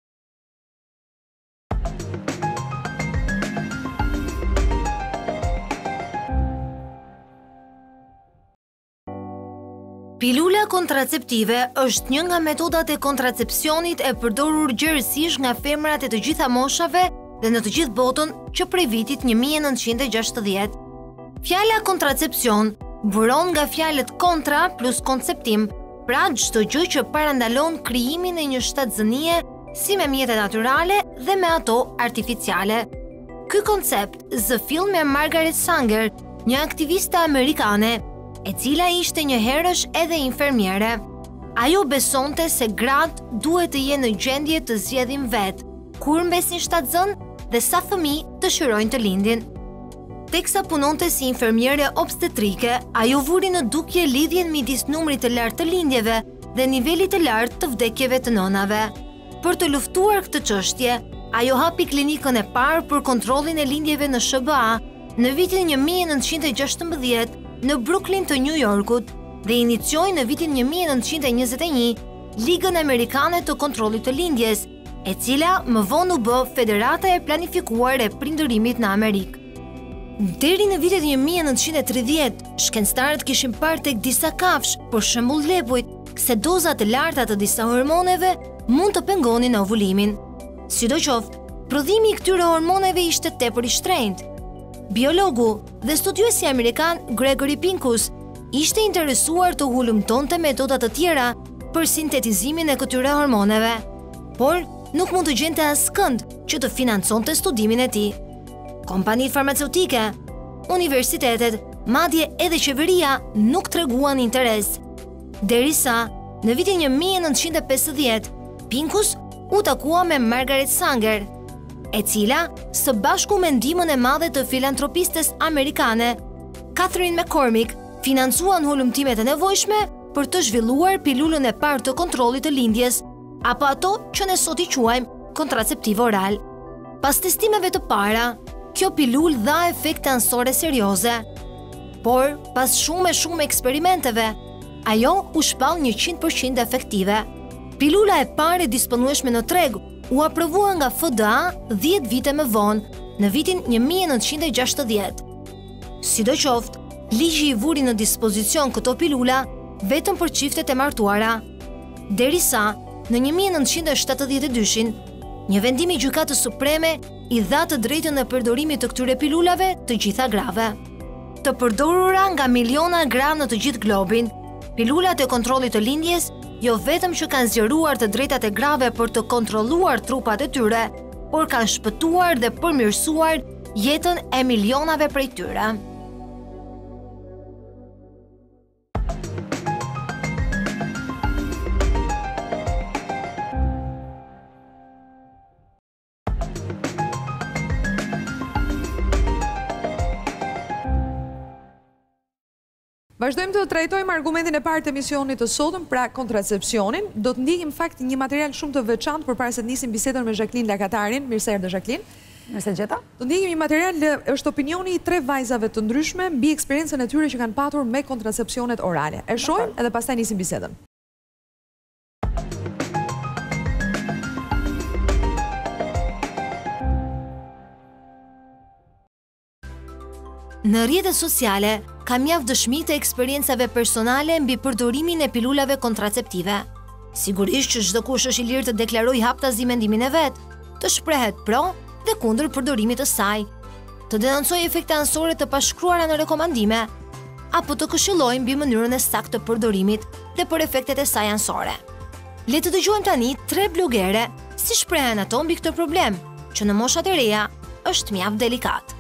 Pilula kontraceptive është një nga metodat e kontracepcionit e përdorur gjërësisht nga femrat e të gjitha moshave dhe në të gjithë botën që prej vitit 1960. Fjala kontracepcion buron nga fjalët kontra plus konceptim, pra çdo gjë që parandalon krijimin e një shtatzënie si me mjete natyrale dhe me ato artificiale. Ky koncept zëfill me Margaret Sanger, një aktiviste amerikane, e cila ishte një herësh edhe infermiere. Ajo besonte se gratë duhet të jenë në gjendje të zgjedhin vetë, kur mbesin shtatzën dhe sa fëmijë dëshirojnë të lindin. Teksa punonte si infermiere obstetrike, ajo vuri në dukje lidhjen midis numrit të lartë të lindjeve dhe nivelit të lartë të vdekjeve të nënave. Për të luftuar këtë çështje, ajo hapi klinikën e parë për kontrollin e lindjeve në SBA në vitin 1916 në Brooklyn të New Yorkut dhe inicioi në vitin 1921 Ligën Amerikane të Kontrollit të Lindjes, e cila më vonë u bë Federata e Planifikuar e Prindërimit në Amerikë. Deri në vitet 1930, shkencëtarët kishin parë tek disa kafsh, për shembull lepujt, se dozat e larta të disa hormoneve mund të pengonin ovulimin. Sidoqoftë, prodhimi i këtyre hormoneve ishte tepër i shtrenjtë. Biologu dhe studiuesi amerikan Gregory Pincus ishte interesuar të hulumtonte metoda të tjera për sintetizimin e këtyre hormoneve, por nuk mund të gjente askënd që të financonte studimin e tij. Kompanitë farmaceutike, universitetet, madje edhe qeveria nuk treguan interes. Derisa në vitin 1950, Pincus u takua me Margaret Sanger, e cila, së bashku me ndihmën e madhe të filantropistes amerikane, Catherine McCormick, financuan hulumtimet e nevojshme për të zhvilluar pilulën e parë të kontrollit të lindjes, apo ato që ne sot i quajmë kontraceptiv oral. Pas testimeve të para, kjo pilulë dha efekte anësore serioze, por pas shumë eksperimenteve, ajo u shpall 100% efektive. Pilula e parë e disponueshme në treg u aprovua nga FDA 10 vite më vonë, në vitin 1960. Sidoqoftë, ligji i vuri në dispozicion këto pilula vetëm për çiftet e martuara. Derisa në 1972, një vendim i Gjykatës Supreme i dha të drejtën e përdorimit të këtyre pilulave të gjitha grave. Të përdorura nga miliona gra në të gjithë globin, pilulat e kontrollit të lindjes jo vetëm që kanë zgjeruar të drejtat e grave për të kontrolluar trupat e tyre, por kanë shpëtuar dhe përmirësuar jetën e milionave prej tyre. Vazhdojmë të trajtojmë argumentin e parë të emisionit të sotëm, pra kontracepcionin. Do të ndihim fakt një material shumë të veçantë përpara se të nisim bisedën me Jacqueline Lakatarin. Mirë se erdhe Jacqueline. Mirë se gjeta. Do ndihim një material, është opinioni i 3 vajzave të ndryshme mbi eksperiencën e tyre që kanë patur me kontracepcionet orale. E shohim edhe pastaj nisim bisedën. Në rrjetet sociale, ka mjaft dëshmi të eksperiencave personale mbi përdorimin e pilulave kontraceptive. Sigurisht që çdo kush është i lirë të deklarojë haptazi mendimin e vet, të shprehet pro dhe kundër përdorimit të saj, të denoncojë efekte anësore të pashkruara në rekomandime, apo të këshillojë mbi mënyrën e saktë të përdorimit dhe për efektet e saj anësore. Le të dëgjojmë tani 3 blogere si shprehen ato mbi këtë problem, që në moshat e reja është mjaft delikat.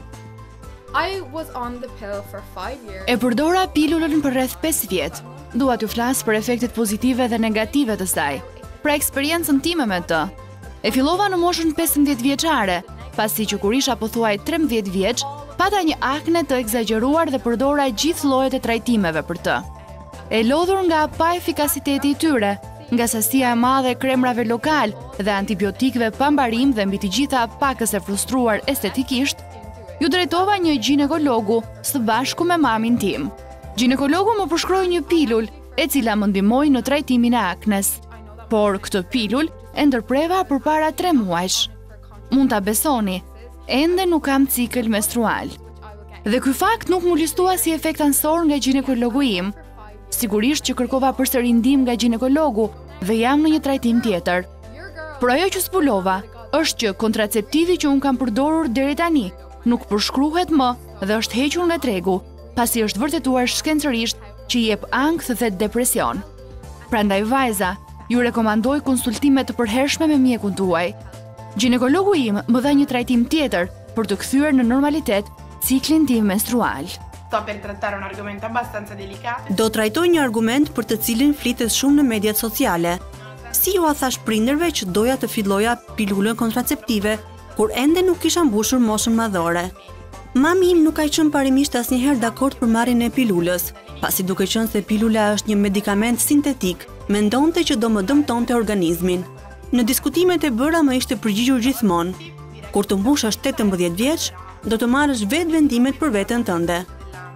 E përdora pilulën për rreth 5 vjet. Dua t'ju flas për efektet pozitive dhe negative të saj, pra eksperiencën time me të. E fillova në moshën 15 vjeçare, pasi që kur isha pothuaj 13 vjeç, pata një akne të egzageruar dhe përdora gjithë llojet e trajtimeve për të. E lodhur nga pa efikasiteti i tyre, nga sasia e madhe e kremrave lokal dhe antibiotikëve pa mbarim dhe mbi të gjitha pakës e frustruar estetikisht, ju drejtova një ginekologu së bashku me mamin tim. Ginekologu më përshkroi një pilul e cila më ndihmoi në trajtimin e aknes. Por këtë pilul e ndërpreva përpara 3 muajsh. Mund ta besoni, ende nuk kam cikël menstrual. Dhe ky fakt nuk mu listua si efekt anësor nga ginekologu im. Sigurisht që kërkova përsëri ndihmë nga ginekologu dhe jam në një trajtim tjetër. Por ajo që zbulova është që kontraceptivi që unë kam përdorur deri tani nuk përshkruhet më dhe është hequr nga tregu, pasi është vërtetuar shkencërisht që i jep ankth dhe depresion. Prandaj vajza, ju rekomandoj konsultime të përhershme me mjekun tuaj. Ginekologu im më dha një trajtim tjetër për të kthyer në normalitet ciklin tim menstrual. Do trajtoj një argument për të cilin flitet shumë në mediat sociale. Si ju a thash prindërve që doja të filloja pilulën kontraceptive, kur ende nuk kisha mbushur moshën madhore. Mami im nuk ka qenë parimisht asnjëherë dakord për marrjen e pilulës, pasi duke qenë se pilula është një medikament sintetik, mendonte që do më dëmtonte organizmin. Në diskutimet e bëra më ishte përgjigjur gjithmonë: kur të mbushash 18 vjeç, do të marrësh vetë vendimet për veten tënde.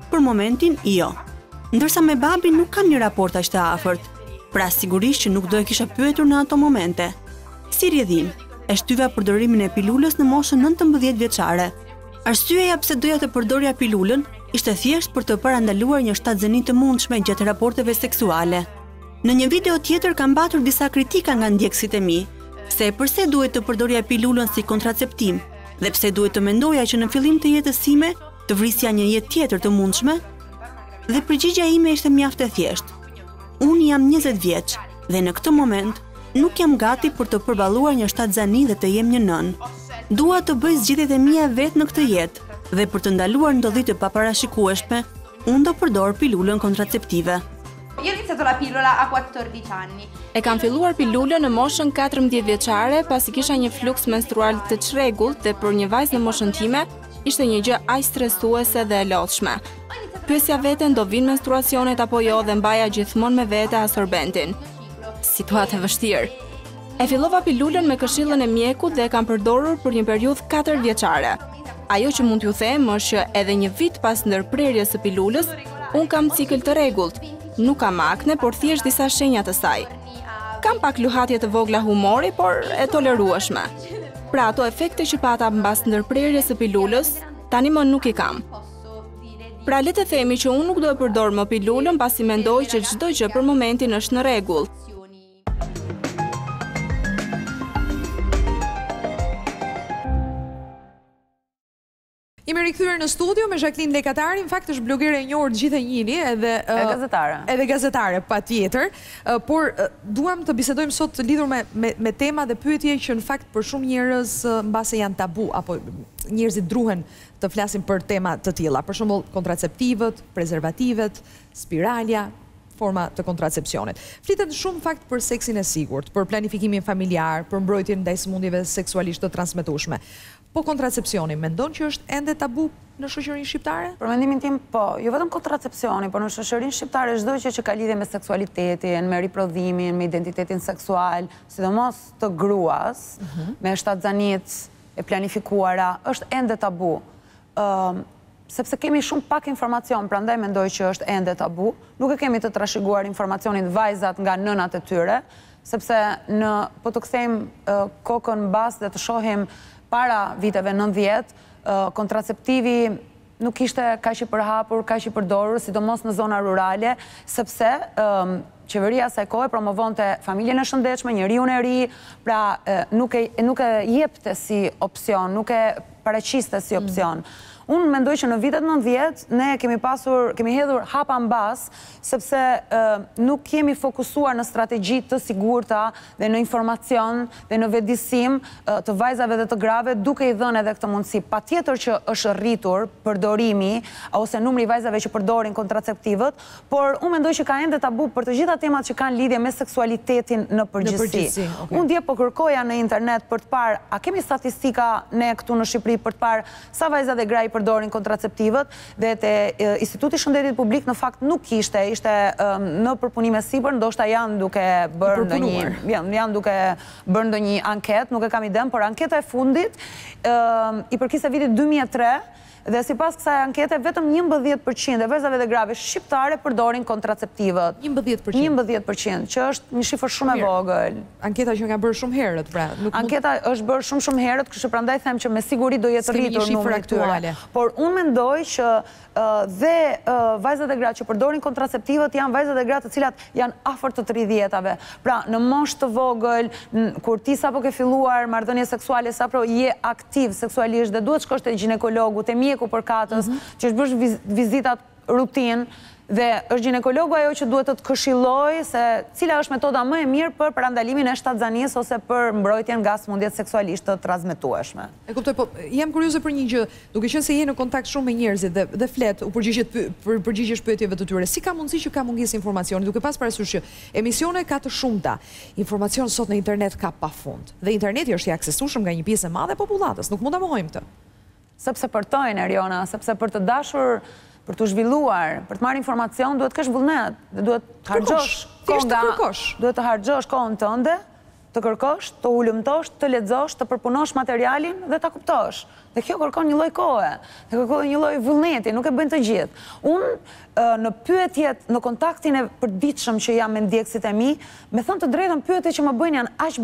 për momentin jo. Ndërsa me babin nuk kam një raport aq të afërt, pra sigurisht që nuk do e kisha pyetur në ato momente. Si rrjedhim, e shtyva përdorimin e pilulës në moshën 19 vjeçare. Arsyeja pse doja të përdorja pilulën ishte thjesht për të parandaluar një shtatzëni të mundshme gjatë raporteve seksuale. Në një video tjetër kam mbatur disa kritika nga ndjekësit e mi, se përse duhet të përdorja pilulën si kontraceptim dhe pse duhet të mendoja që në fillim të jetës time të vrisja një jetë tjetër të mundshme, dhe përgjigja ime ishte mjaft e thjeshtë. Unë jam 20 vjeç dhe në këtë moment nuk jam gati për të përballuar një shtatzani dhe të jem një nën. Dua të bëj zgjedhjet e mia vetë në këtë jetë dhe për të ndaluar ndodhi të paparashikueshme, unë do përdor pilulën kontraceptive. Io ho iniziato la pillola a 14 anni. E kam filluar pilulën në moshën 14 vjeçare, pasi kisha një fluks menstrual të çrregullt dhe për një vajzë në moshën time ishte një gjë aq stresuese dhe e lodhshme. Pyesja veten do vinë menstruacionet apo jo dhe mbaja gjithmonë me vete asorbentin. Situatë e vështirë. E fillova pilulën me këshillën e mjekut dhe e kam përdorur për një periudhë 4 vjeçare. Ajo që mund t'ju them është që edhe një vit pas ndërprerjes së pilulës, unë kam cikël të rregullt. Nuk kam akne, por thjesht disa shenja të saj. Kam pak luhatje të vogla humori, por e tolerueshme. Pra ato efekte që pata mbas ndërprerjes së pilulës, tani më nuk i kam. Pra le të themi që unë nuk do e përdor më pilulën pasi mendoj që çdo gjë për momentin është në rregull. Jemi rikthyer në studio me Jacqueline Lekatari, në fakt është blogere e njohur të gjithë e njihni edhe gazetare patjetër, por duam të bisedojmë sot lidhur me tema dhe pyetje që në fakt për shumë njerëz mbase janë tabu apo njerëzit druhen të flasin për tema të tilla, për shembull kontraceptivët, prezervativet, spiralja, forma të kontracepcionit. Flitet shumë fakt për seksin e sigurt, për planifikimin familjar, për mbrojtjen ndaj sëmundjeve seksualisht të transmetueshme. Po kontracepcioni, mendon që është ende tabu në shoqërinë shqiptare? Për mendimin tim, po. Jo vetëm kontracepcioni, por në shoqërinë shqiptare çdo gjë që ka lidhje me seksualitetin, me riprodhimin, me identitetin seksual, sidomos të gruas, me shtatzanit e planifikuara, është ende tabu. Sepse kemi shumë pak informacion, prandaj mendoj që është ende tabu. Nuk e kemi të trashëguar informacionin vajzat nga nënat e tyre, sepse po të kthejmë kokën mbas dhe të shohim para viteve 90, kontraceptivi nuk ishte kaq i përhapur, kaq i përdorur, sidomos në zona rurale, sepse qeveria saj kohe promovonte familjen e shëndetshme, njeriun e ri, pra nuk e jepte si opsion, nuk e paraqiste si opsion. Unë mendoj që në vitet 90 ne kemi hedhur hapa mbas, sepse nuk kemi fokusuar në strategji të sigurta dhe në informacion dhe në vetëdijsim të vajzave dhe të grave, duke i dhënë edhe këtë mundësi. Patjetër që është rritur përdorimi ose numri i vajzave që përdorin kontraceptivët, por unë mendoj që ka ende tabu për të gjitha temat që kanë lidhje me seksualitetin në përgjithësi. Unë dje po kërkoja në internet për të parë, a kemi statistika ne këtu në Shqipëri për të parë sa vajza dhe gra i përdorin kontraceptivët, dhe te Instituti Shëndetit Publik në fakt nuk ishte në përpunime sipër, ndoshta janë duke bërë ndonjë anketë, nuk e kam iden, por anketa e fundit i përkiste vitit 2003, dhe sipas kësaj ankete vetëm 11% e vajzave dhe grave shqiptare përdorin kontraceptivët. 11%, që është një shifër shumë e vogël. Anketa që ka bërë shumë herët, pra. Anketa është bërë shumë herët, kështu prandaj them që me siguri do jetë rritur numri aktuale. Por unë mendoj që dhe vajzat e gratë që përdorin kontraceptivët janë vajzat e gratë të cilat janë afër të 30-tave. Pra, në moshë të vogël, kur ti sapo ke filluar marrëdhënie seksuale, sapo je aktiv seksualisht dhe duhet shkosh te ginekologu, te mjeku përkatës, që është bësh vizitat rutin, dhe është ginekologu ajo që duhet të të këshilloj se cila është metoda më e mirë për parandalimin e shtatzanisë ose për mbrojtjen nga sëmundjet seksualisht të transmetueshme. E kuptoj, po jam kurioze për një gjë, duke qenë se je në kontakt shumë me njerëzit dhe flet, u përgjigjesh pyetjeve të tyre. Si ka mundësi që ka mungesë informacioni, duke pas parasysh që emisione ka të shumta, informacion sot në internet ka pafund. Dhe interneti është i aksesueshëm nga një pjesë e madhe e popullatës, nuk mund ta mohojmë këtë. Sepse përtojnë, Eriona, sepse për të dashur, për të zhvilluar, për të marrë informacion, duhet të kesh vullnet, duhet të harxhosh kohën tënde, të kërkosh, të ulëmtosh, të lexosh, të përpunosh materialin dhe ta kuptosh. Dhe kjo kërkon një lloj kohe, dhe kërkon një lloj vullneti, nuk e bëjnë të gjithë. Unë në pyetjet, në kontaktin e përditshëm që jam me ndjekësit e mi, me thënë të drejtën pyetjet që më bëjnë janë aq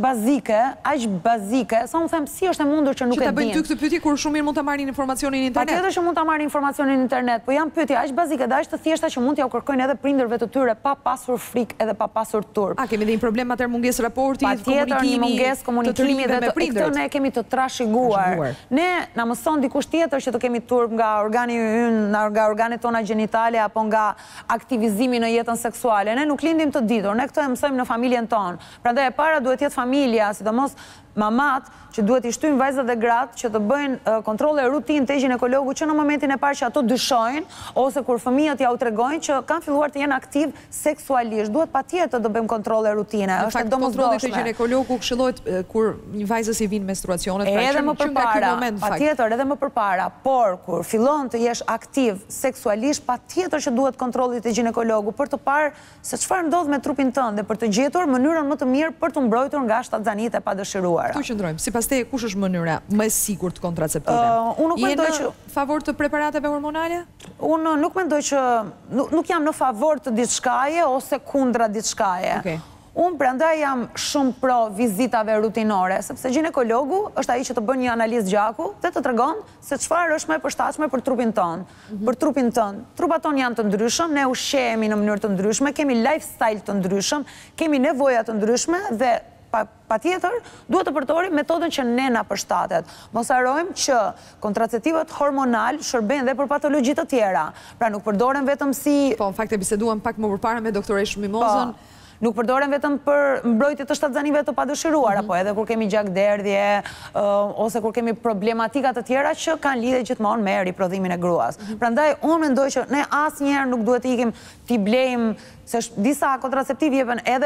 bazike, sa unë them si është e mundur që nuk e din. Që ta bëjnë ty këtë pyetje kur shumë mirë mund ta marrin informacionin në internet. Patjetër që mund ta marrin informacionin në internet, po janë pyetje aq bazike dhe aq të thjeshta që mund t'ja kërkojnë edhe prindërve të tyre pa pasur frikë edhe pa pasur turp. A kemi dhe një problem atër mungesë raporti, komunikimi, mungesë komunikimi dhe këtë ne kemi të trashëguar. Ne na mëson dikush tjetër që të kemi turp nga organi ynë, nga organet tona gjenitale apo nga aktivizimi në jetën seksuale. Ne nuk lindim të ditur, ne këtë e mësojmë në familjen tonë. Prandaj e para duhet jetë familja, sidomos mamat që duhet i shtyjnë vajzat dhe gratë që të bëjnë kontrole rutinë te ginekologu që në momentin e parë që ato dyshojnë ose kur fëmijët ja u tregojnë që kanë filluar të jenë aktiv seksualisht. Duhet patjetër të bëjmë kontrole rutine. Është e domosdoshme. Kontrolli te ginekologu këshillohet kur një vajzës i vinë menstruacionet, edhe më përpara, patjetër edhe më përpara, por kur fillon të jesh aktiv seksualisht, patjetër që duhet kontrolli te ginekologu për të parë se çfarë ndodh me trupin tënd dhe për të gjetur mënyrën më të mirë për të mbrojtur nga shtatzanitë e padëshiruara. Këtu qëndrojmë. Sipas teje, kush është mënyra më e sigurt kontraceptive? Unë nuk mendoj që favor të preparateve hormonale? Unë nuk mendoj që nuk jam në favor të diçkaje ose kundra diçkaje. Unë prandaj jam shumë pro vizitave rutinore, sepse ginekologu është ai që të bën një analizë gjaku dhe të tregon se çfarë është më e përshtatshme për trupin tonë. Për trupin tënd. Trupat tonë janë të ndryshëm, ne ushqehemi në mënyrë të ndryshme, kemi lifestyle të ndryshëm, kemi nevoja të ndryshme dhe patjetër duhet të përdorim metodën që ne na përshtatet. Mos harrojmë që kontraceptivët hormonal shërbejnë dhe për patologji të tjera. Pra nuk përdoren vetëm si... Po, në fakt e biseduam pak më përpara me doktoresh Mimozën. Nuk përdoren vetëm për mbrojtje të shtatzanive të padëshiruara, po edhe kur kemi gjakderdhje ose kur kemi problematika të tjera që kanë lidhje gjithmonë me riprodhimin e gruas. Prandaj unë mendoj që ne asnjëherë nuk duhet të ikim t'i blejmë se disa kontraceptiv jepen edhe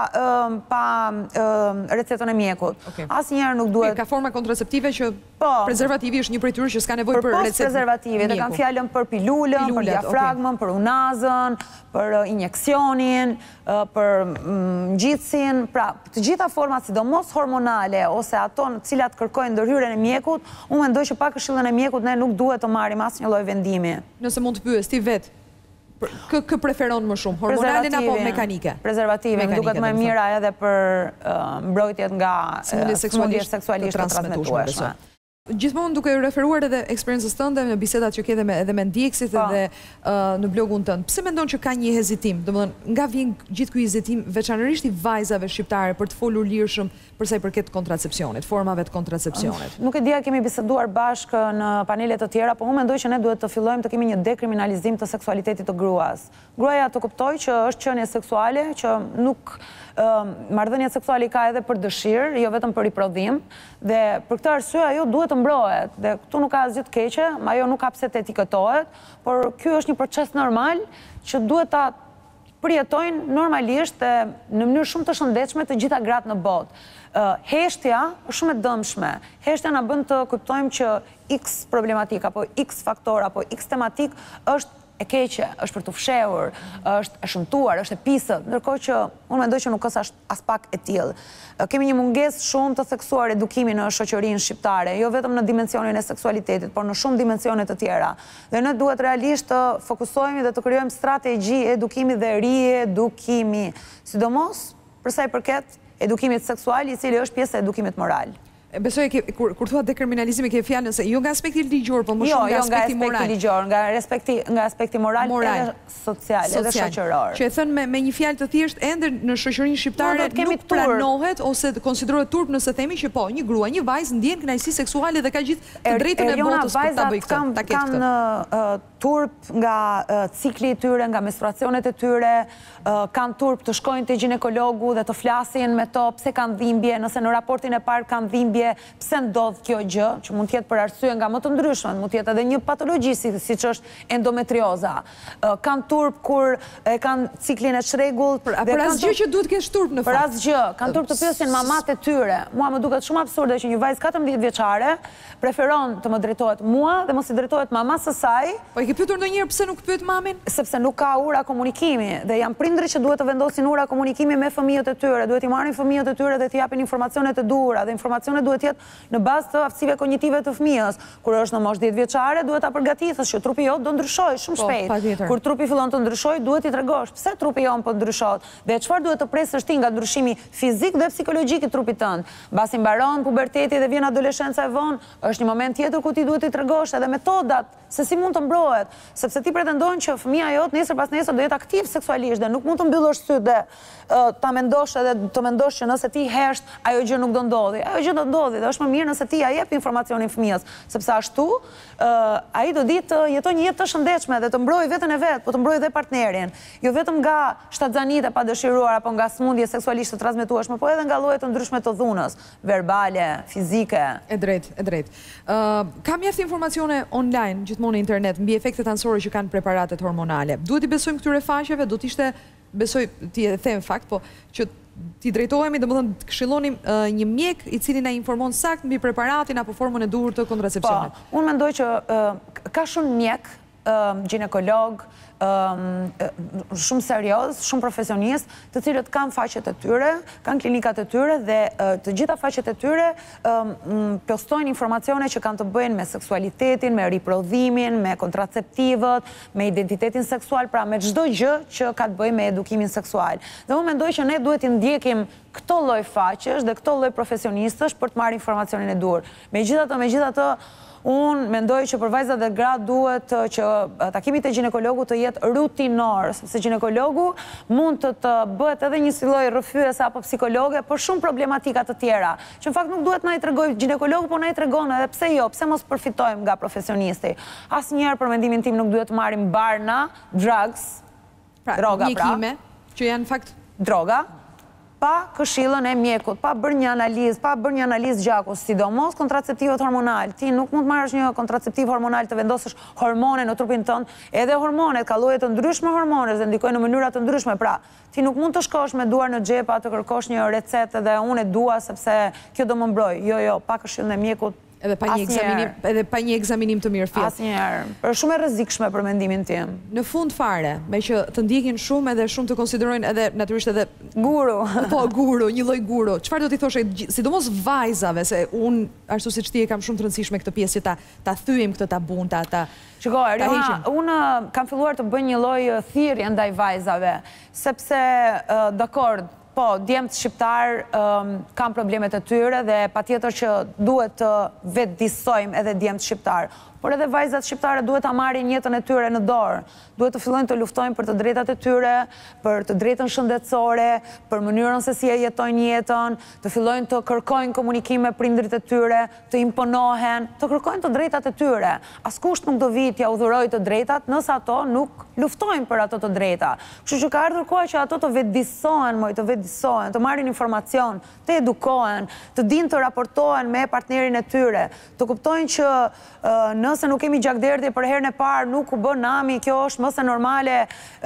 pa recetën e mjekut. Asnjëherë nuk duhet. Ka forma kontraceptive që prezervativi është një prej tyre që s'ka nevojë për recetë. Prezervativi, dhe kanë fjalën për pilulën, për diafragmën, për unazën, për injeksionin, për ngjitsin, pra të gjitha format sidomos hormonale ose ato në cilat kërkojnë ndërhyrjen e mjekut, unë mendoj që pa këshillën e mjekut ne nuk duhet të marrim asnjë lloj vendimi. Nëse mund të pyes ti vetë, kë preferon më shumë, hormonalen apo mekanike? Prezervative, më duket më e mira edhe për mbrojtjet nga sëmundjet seksualisht të transmetueshme. Gjithmonë duke referuar edhe eksperiencës tënde në bisedat që ke edhe me ndjekësit edhe në blogun tënd. Pse mendon që ka një hezitim? Domethënë, nga vjen gjithë ky hezitim veçanërisht i vajzave shqiptare për të folur lirshëm për sa i përket kontracepcionit, formave të kontracepcionit? Nuk e di, kemi biseduar bashkë në panele të tjera, po unë mendoj që ne duhet të fillojmë të kemi një dekriminalizim të seksualitetit të gruas. Gruaja të kuptojë që është qenie seksuale, që nuk marrëdhënia seksuale ka edhe për dëshirë, jo vetëm për riprodhim, dhe për këtë arsye ajo duhet të mbrohet. Dhe këtu nuk ka asgjë të keqe, ajo nuk ka pse të etiketohet, por ky është një proces normal që duhet ta përjetojnë normalisht në mënyrë shumë të shëndetshme të gjitha gratë në botë. Heshtja është shumë e dëmshme. Heshtja na bën të kuptojmë që X problematik apo X faktor apo X tematik është e keqe, është për të fshehur, është e shëmtuar, është e pisët, ndërkohë që unë mendoj që nuk është as pak e tillë. Kemi një mungesë shumë të theksuar edukimi në shoqërinë shqiptare, jo vetëm në dimensionin e seksualitetit, por në shumë dimensione të tjera. Dhe ne duhet realisht të fokusohemi dhe të krijojmë strategji edukimi dhe riedukimi, sidomos për sa i përket edukimit seksual, i cili është pjesë e edukimit moral. Besoj kur thua dekriminalizimi ke fjalën se jo nga aspekti ligjor, por më shumë nga aspekti moral. Jo, nga aspekti ligjor, nga aspekti moral edhe social, edhe shoqëror. Që e thënë me një fjalë të thjeshtë, ende në shoqërinë shqiptare nuk pranohet ose konsiderohet turp nëse themi që po, një grua, një vajzë ndjen kënaqësi seksuale dhe ka gjithë të drejtën e botës për ta bëjë këtë. Kanë turp nga cikli i tyre, nga menstruacionet e tyre, kanë turp të shkojnë te ginekologu dhe të flasin me to pse kanë dhimbje, nëse në raportin e parë kanë dhimbje, pse ndodh kjo gjë, që mund të jetë për arsye nga më të ndryshme, mund të jetë edhe një patologji siç është endometrioza. Kanë turp kur e kanë ciklin e çrregullt, për asgjë që duhet kesh turp në fakt. Për asgjë, kanë turp të pyesin mamat e tyre. Mua më duket shumë absurde që një vajzë 14 vjeçare preferon të më drejtohet mua dhe mos i drejtohet mamas së saj. Po i ke ke pyetur ndonjëherë pse nuk pyet mamin? Sepse nuk ka ura komunikimi dhe janë prindrit që duhet të vendosin ura komunikimi me fëmijët e tyre, duhet i marrin fëmijët e tyre dhe t'i japin informacionet e duhura dhe informacionet duhet jetë në bazë të aftësive kognitive të fëmijës. Kur është në moshë 10 vjeçare, duhet ta përgatitësh që trupi jot do ndryshojë shumë shpejt. Kur trupi fillon të ndryshojë, duhet i tregosh pse trupi jon po ndryshon dhe çfarë duhet të presësh ti nga ndryshimi fizik dhe psikologjik i trupit tënd. Mbasi mbaron puberteti dhe vjen adoleshenca e vonë, është një moment tjetër ku ti duhet i tregosh edhe metodat se si mund të mbrohet, sepse ti pretendon që fëmia jot nesër pas nesër do jetë aktiv seksualisht dhe nuk mund të mbyllësh syt dhe ta mendosh edhe të mendosh që nëse ti hesht, ajo gjë nuk do ndodhi. Ajo gjë do ndodhi dhe është më mirë nëse ti ja jep informacionin fëmijës, sepse ashtu ai do ditë të jetojë një jetë të shëndetshme dhe të mbrojë veten e vet, po të mbrojë edhe partnerin, jo vetëm nga shtatzanitë e padëshiruara apo nga smundje seksualisht të transmetueshme, po edhe nga lloje të ndryshme të dhunës, verbale, fizike. E drejt. Ka mjaft informacione online, gjithmonë në internet, mbi efektet anësore që kanë preparatet hormonale. Duhet i besojmë këtyre faqeve, do t'ishte, besoj, ti e them fakt, po, që ti drejtohemi, domethënë të këshillonim një mjek i cili na informon sakt mbi preparatin apo formën e duhur të kontracepcionit. Po, unë mendoj që ka shumë mjek, ginekolog, shumë serioz, shumë profesionist, të cilët kanë faqet e tyre, kanë klinikat e tyre dhe të gjitha faqet e tyre postojnë informacione që kanë të bëjnë me seksualitetin, me riprodhimin, me kontraceptivët, me identitetin seksual, pra me çdo gjë që ka të bëjë me edukimin seksual. Dhe unë mendoj që ne duhet të ndjekim këto lloj faqesh dhe këto lloj profesionistësh për të marrë informacionin e duhur. Megjithatë, unë mendoj që për vajzat dhe gratë duhet që takimi te ginekologu të jetë rutinor, sepse ginekologu mund të bëhet edhe një lloj rrëfyese apo psikologe për shumë problematika të tjera, që në fakt nuk duhet na i tregoj ginekologu, po na i tregon edhe pse jo, pse mos përfitojmë nga profesionisti. Asnjëherë për mendimin tim nuk duhet të marrim barna, drugs, droga pra. Mjekime, që janë fakt droga, pa këshillën e mjekut, pa bërë një analizë gjaku, sidomos kontraceptivët hormonal. Ti nuk mund të marrësh një kontraceptiv hormonal të vendosësh hormone në trupin tënd, edhe hormonet, ka lloje të ndryshme hormonesh dhe ndikojnë në mënyra të ndryshme. Pra, ti nuk mund të shkosh me duar në xhepa të kërkosh një recetë dhe unë e dua sepse kjo do më mbroj. Jo, pa këshillën e mjekut. Edhe pa një ekzaminim të mirë fillë. Asnjëherë. Për shumë e rrezikshme për mendimin tim. Në fund fare, me që të ndjekin shumë edhe shumë të konsiderojnë edhe natyrisht edhe guru. Po, guru, një lloj guru. Çfarë do t'i thoshe, sidomos vajzave, se unë ashtu siç ti e kam shumë të rëndësishme këtë pjesë që ta thyejm këtë tabun, ta Shikoj, unë kam filluar të bëj një lloj thirrje ndaj vajzave, sepse dakord, po, djemët shqiptar kanë problemet e tyre dhe patjetër që duhet të vetëdijsojmë edhe djemët shqiptar. Por edhe vajzat shqiptare duhet ta marrin jetën e tyre në dorë. Duhet të fillojnë të luftojnë për të drejtat e tyre, për të drejtën shëndetësore, për mënyrën se si e jetojnë jetën, të fillojnë të kërkojnë komunikim me prindrit e tyre, të imponohen, të kërkojnë të drejtat e tyre. Askush nuk do vi t'ja udhërojë të drejtat nëse ato nuk luftojnë për ato të drejta. Kështu që ka ardhur koha që ato të vetëdijsohen, të marrin informacion, të edukohen, të dinë të raportohen me partnerin e tyre, të kuptojnë që nëse nuk kemi gjakderdhje për herën e parë, nuk u bë nami, kjo është mëse normale,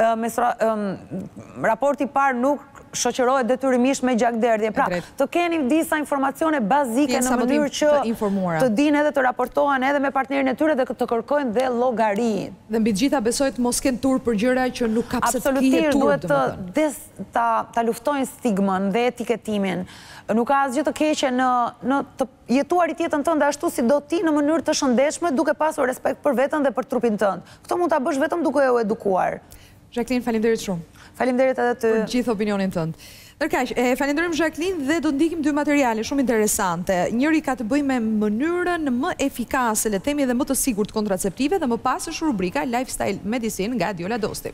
raporti i parë nuk shoqërohet detyrimisht me gjakderdhje. Pra, të keni disa informacione bazike në mënyrë që të dinë edhe të raportohen edhe me partnerin e tyre dhe të kërkojnë dhe llogari. Dhe mbi të gjitha besojt mos kenë turp për gjëra që nuk ka pse të kenë turp. Absolutisht, duhet ta luftojnë stigmën dhe etiketimin. Nuk ka asgjë të keqe në të jetuar i jetën tënde ashtu si do ti në mënyrë të shëndetshme duke pasur respekt për veten dhe për trupin tënd. Këto mund ta bësh vetëm duke u edukuar. Jacqueline, faleminderit shumë. Faleminderit edhe ty. Për gjithë opinionin tënd. Ndërkaq, falenderojmë Jacqueline dhe do ndikim dy materiale shumë interesante. Njëri ka të bëjë me mënyrën më efikase, le të themi, dhe më të sigurt kontraceptive dhe më pas është rubrika Lifestyle Medicine nga Diola Dosti.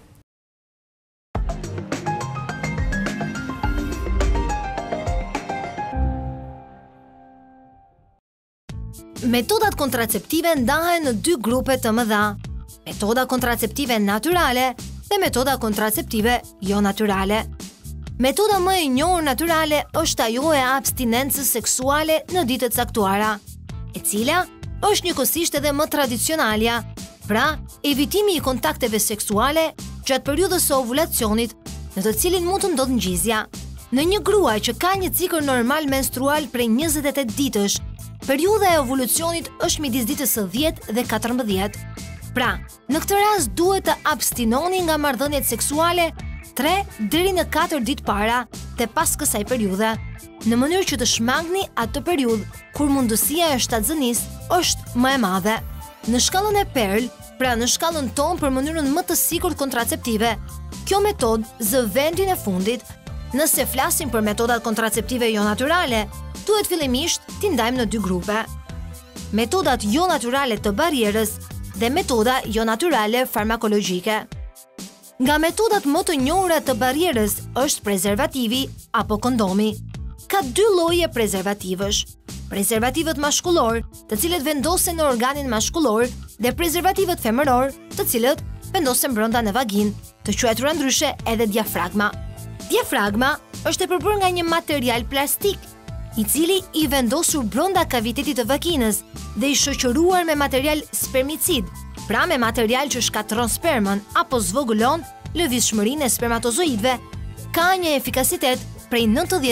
Metodat kontraceptive ndahen në dy grupe të mëdha: metoda kontraceptive natyrale dhe metoda kontraceptive jo natyrale. Metoda më e njohur natyrale është ajo e abstinencës seksuale në ditët caktuara, e cila është njëkohësisht edhe më tradicionalja, pra evitimi i kontakteve seksuale gjatë periudhës së ovulacionit, në të cilin mund të ndodhë ngjizja. Në një gruaj që ka një cikël normal menstrual prej 28 ditësh, periudha e ovulacionit është midis ditës së 10 dhe 14. Pra, në këtë rast duhet të abstinoni nga marrëdhëniet seksuale 3 deri në 4 ditë para dhe pas kësaj periudhe, në mënyrë që të shmangni atë periudhë kur mundësia e shtatëzënisë është më e madhe. Në shkallën e Pearl, pra në shkallën tonë për mënyrën më të sigurt kontraceptive, kjo metodë zë vendin e fundit. Nëse flasim për metodat kontraceptive jo natyrale, duhet fillimisht t'i ndajmë në 2 grupe. Metodat jo natyrale të barrierës dhe metoda jo natyrale farmakologjike. Nga metodat më të njohura të barrierës është prezervativi apo kondomi. Ka 2 lloje prezervativësh: prezervativët mashkullor, të cilët vendosen në organin mashkullor, dhe prezervativët femëror, të cilët vendosen brenda në vaginë, të quajtura ndryshe edhe diafragma. Diafragma është e përbërë nga një material plastik, i cili i vendosur brenda kavitetit të vaginës dhe i shoqëruar me material spermicid, pra me material që shkatërron spermën apo zvogëlon lëvizshmërinë e spermatozoidëve, ka një efikasitet prej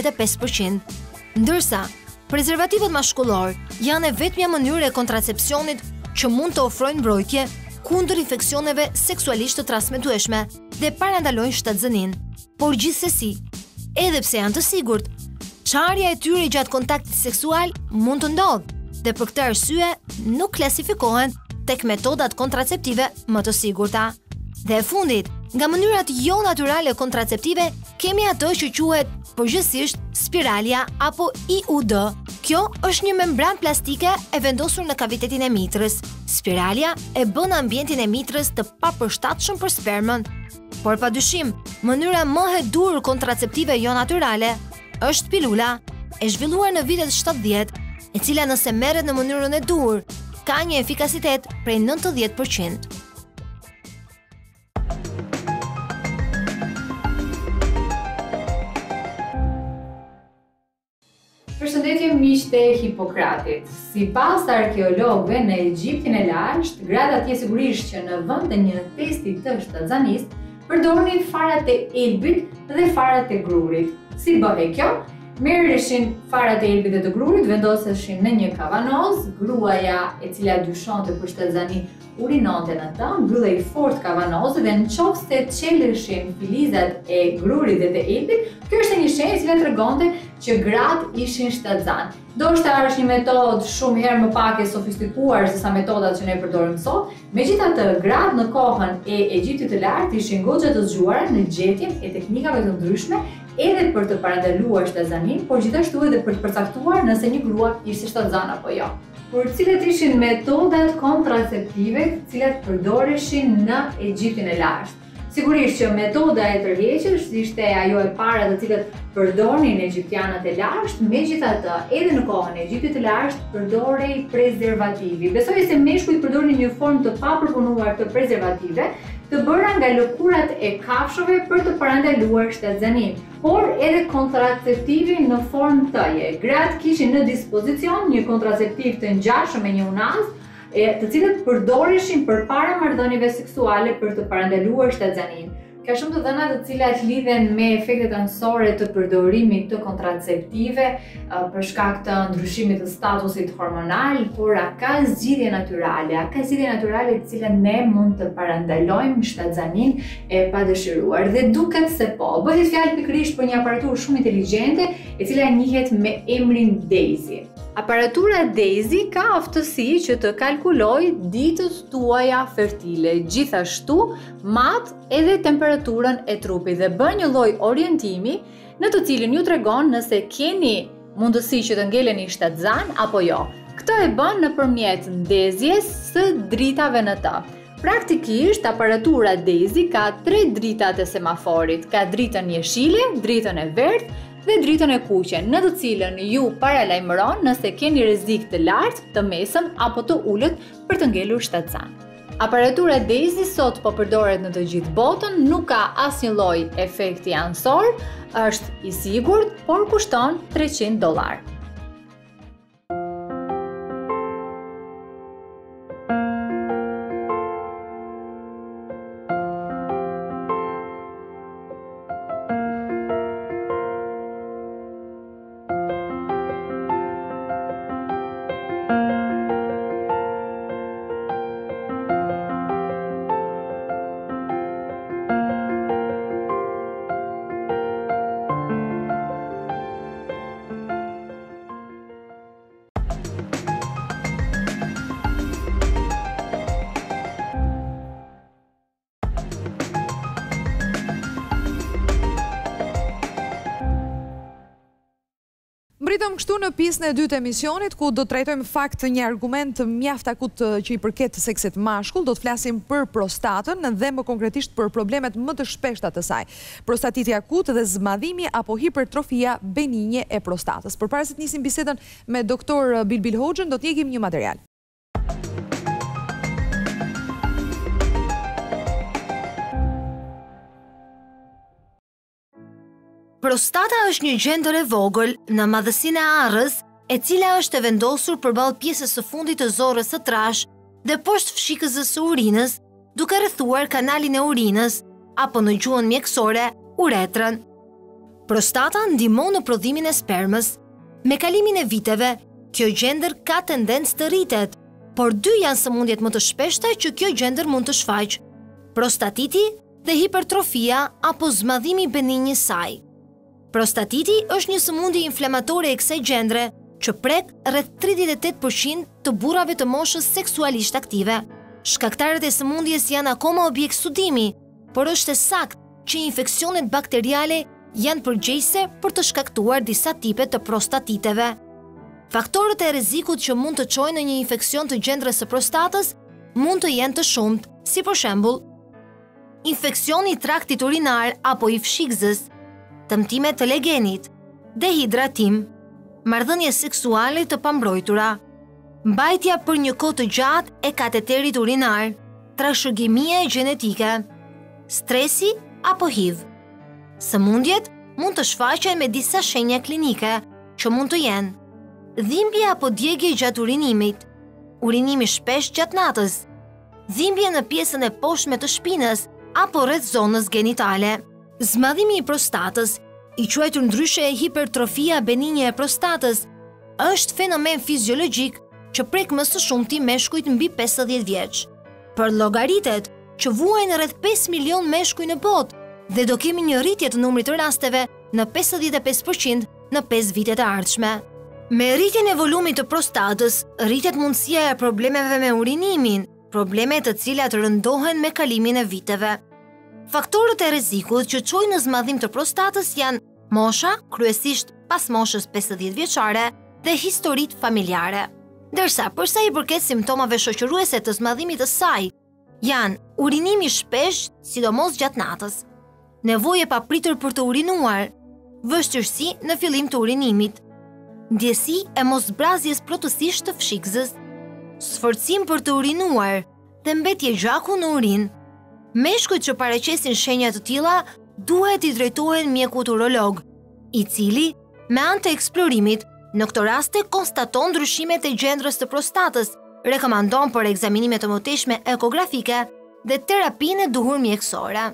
95%, ndërsa prezervativët mashkullor janë e vetmja mënyrë e kontracepcionit që mund të ofrojnë mbrojtje kundër infeksioneve seksualisht të transmetueshme dhe parandalojnë shtatëzëninë. Por gjithsesi, edhe pse janë të sigurt, çarja e tyre gjatë kontaktit seksual mund të ndodhë dhe për këtë arsye nuk klasifikohen tek metodat kontraceptive më të sigurta. Dhe e fundit, nga mënyrat jo natyrale kontraceptive, kemi ato që quhet përgjithsisht spiralia apo IUD. Kjo është një membran plastike e vendosur në kavitetin e mitrës. Spiralia e bën ambientin e mitrës të papërshtatshëm për spermën. Por padyshim, mënyra më e dur kontraceptive jo natyrale është pilula, e zhvilluar në vitet 70, e cila nëse merret në mënyrën e dur, ka një efikasitet prej 90%. Përshëndetje miqtë e Hipokratit. Sipas arkeologëve në Egjiptin e lashtë, gratë atje sigurisht që në vend të një testi të shtatzanisë, përdornin farat e elbit dhe farat e grurit. Si bëhej kjo? Merreshin farat e elbit dhe të grurit, vendoseshin në një kavanoz, gruaja e cila dyshonte për shtatzani urinonte në të, mbyllej fort kavanozë dhe nëse çeleshin filizat e grurit dhe të elbit, kjo është një shenjë e cila tregonte që gratë ishin shtatzan. Ndoshta është një metodë shumë herë më pak e sofistikuar se sa metodat që ne përdorim sot. Megjithatë, gratë në kohën e Egjiptit të lartë ishin goxha të zgjuara në gjetjen e teknikave të ndryshme edhe për të parandaluar shtatzanin, por gjithashtu edhe për të përcaktuar nëse një grua ishte shtatzan apo jo. Por cilat ishin metodat kontraceptive të cilat përdoreshin në Egjiptin e lashtë? Sigurisht që metoda e tërheqjes ishte ajo e para të cilat përdornin egjiptianët e lashtë, megjithatë, edhe në kohën e Egjiptit të lashtë përdorej prezervativi. Besoj se meshkujt përdornin një formë të papërpunuar të prezervative, të bëra nga lëkurat e kafshëve për të parandaluar shtatzanin, por edhe kontraceptivi në formë tëje. Gratë kishin në dispozicion një kontraceptiv të ngjashëm me një unaz, të cilët përdoreshin përpara marrëdhënieve seksuale për të parandaluar shtatzanin. Ka shumë të dhëna të cilat lidhen me efektet anësore të përdorimit të kontraceptive për shkak të ndryshimit të statusit hormonal, por a ka zgjidhje natyrale? A ka zgjidhje natyrale të cilat ne mund të parandalojmë shtatzanin e padëshiruar? Dhe duket se po. Bëhet fjalë pikërisht për një aparaturë shumë inteligjente e cila njihet me emrin Daisy. Aparatura Daisy ka aftësi që të kalkuloj ditët tuaja fertile, gjithashtu matë edhe temperaturën e trupit dhe bën një lloj orientimi në të cilin ju tregon nëse keni mundësi që të ngeleni shtatzan apo jo. Këtë e bën nëpërmjet ndezjes së dritave në të. Praktikisht, aparatura Daisy ka 3 dritat e semaforit, ka dritën jeshile, dritën e verdhë dhe dritën e kuqe, në të cilën ju paralajmëron nëse keni rrezik të lartë, të mesëm apo të ulët për të ngelur shtatzan. Aparatura Daisy sot po përdoret në të gjithë botën, nuk ka asnjë lloj efekti anësor, është i sigurt, por kushton $300. Rikthehemi këtu në pjesën e dytë të emisionit, ku do të trajtojmë fakt një argument mjaft akut që i përket seksit mashkull. Do të flasim për prostatën dhe më konkretisht për problemet më të shpeshta të saj. Prostatiti akut dhe zmadhimi apo hipertrofia beninje e prostatës. Përpara se të nisim bisedën me doktor Bilbil Hoxhën, do të njegim një material. Prostata është një gjendër e vogël në madhësinë e arrës, e cila është e vendosur përballë pjesës së fundit të zorrës së trash dhe poshtë fshikëzës së urinës, duke rrethuar kanalin e urinës apo në gjuhën mjekësore uretrën. Prostata ndihmon në prodhimin e spermës. Me kalimin e viteve, kjo gjendër ka tendencë të rritet, por dy janë sëmundjet më të shpeshta që kjo gjendër mund të shfaqë: prostatiti dhe hipertrofia apo zmadhimi beninj i saj. Prostatiti është një sëmundje inflamatore e kësaj gjendre që prek rreth 38% të burrave të moshës seksualisht aktive. Shkaktarët e sëmundjes janë akoma objekt studimi, por është e saktë që infeksionet bakteriale janë përgjegjëse për të shkaktuar disa tipe të prostatiteve. Faktorët e rrezikut që mund të çojnë në një infeksion të gjendrës së prostatës mund të jenë të shumtë, si për shembull infeksioni i traktit urinar apo i fshikëzës, tëmtime të legenit, dehidratim, marrëdhënie seksuale të pambrojtura, mbajtja për një kohë të gjatë e kateterit urinar, trashëgimia gjenetike, stresi apo HIV. Sëmundjet mund të shfaqen me disa shenja klinike që mund të jenë dhimbje apo djegje gjatë urinimit, urinimi shpesh gjatë natës, dhimbje në pjesën e poshtme të shpinës apo rreth zonës genitale. Zmadhimi i prostatës, i quajtur ndryshe hipertrofia beninje e prostatës, është fenomen fiziologjik që prek më së shumti meshkujt mbi 50 vjeç. Për llogaritet që vuajnë rreth 5 milion meshkuj në botë dhe do kemi një rritje të numrit të rasteve në 55% në 5 vitet e ardhshme. Me rritjen e volumit të prostatës, rritet mundësia e problemeve me urinimin, probleme të cilat rëndohen me kalimin e viteve. Faktorët e rrezikut që çojnë në zmadhim të prostatës janë mosha, kryesisht pas moshës 50 vjeçare, dhe historitë familjare. Ndërsa për sa i përket simptomave shoqëruese të zmadhimit të saj, janë urinimi shpesh, sidomos gjatë natës, nevojë e papritur për të urinuar, vështirësi në fillim të urinimit, ndjesi e mosbrazjes plotësisht të fshikëzës, sforcim për të urinuar dhe mbetje gjaku në urinë. Meshkujt që paraqesin shenja të tilla duhet i drejtohen mjekut urolog, i cili, me anë të eksplorimit, në këto raste konstaton ndryshimet e gjendrës të prostatës, rekomandon për ekzaminime të mëtejshme ekografike dhe terapinë e duhur mjekësore.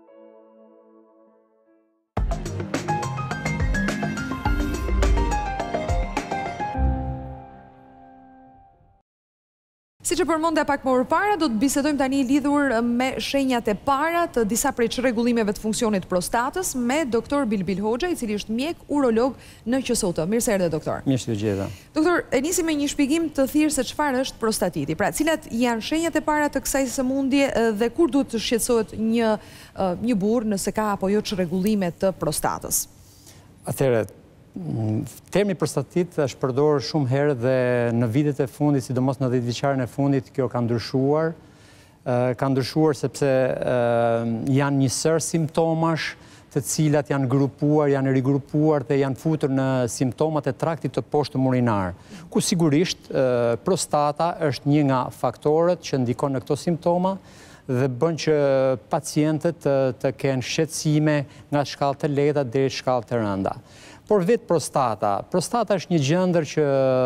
Si që përmendja pak më përpara, do të bisedojmë tani lidhur me shenjat e para të disa prej çrregullimeve të funksionit prostatës me doktor Bilbil Hoxha, i cili është mjek urolog në QSOT. Mirë se erdhe, doktor. Mirë se u gjeta. Doktor, e nisim me një shpjegim të thirrë se çfarë është prostatiti. Pra, cilat janë shenjat e para të kësaj sëmundje dhe kur duhet të shqetësohet një burr nëse ka apo jo çrregullime të prostatës? Atëherë, termi prostatit është përdorur shumë herë dhe në vitet e fundit, sidomos në 10 vjeçarin e fundit, kjo ka ndryshuar. Ka ndryshuar sepse janë një sër simptomash të cilat janë grupuar, janë rigrupuar dhe janë futur në simptomat e traktit të poshtëm urinar. Ku sigurisht prostata është një nga faktorët që ndikon në këto simptoma dhe bën që pacientët të kenë shqetësime nga shkallë të lehta deri në shkallë të rënda. Por vetë prostata është një gjendër që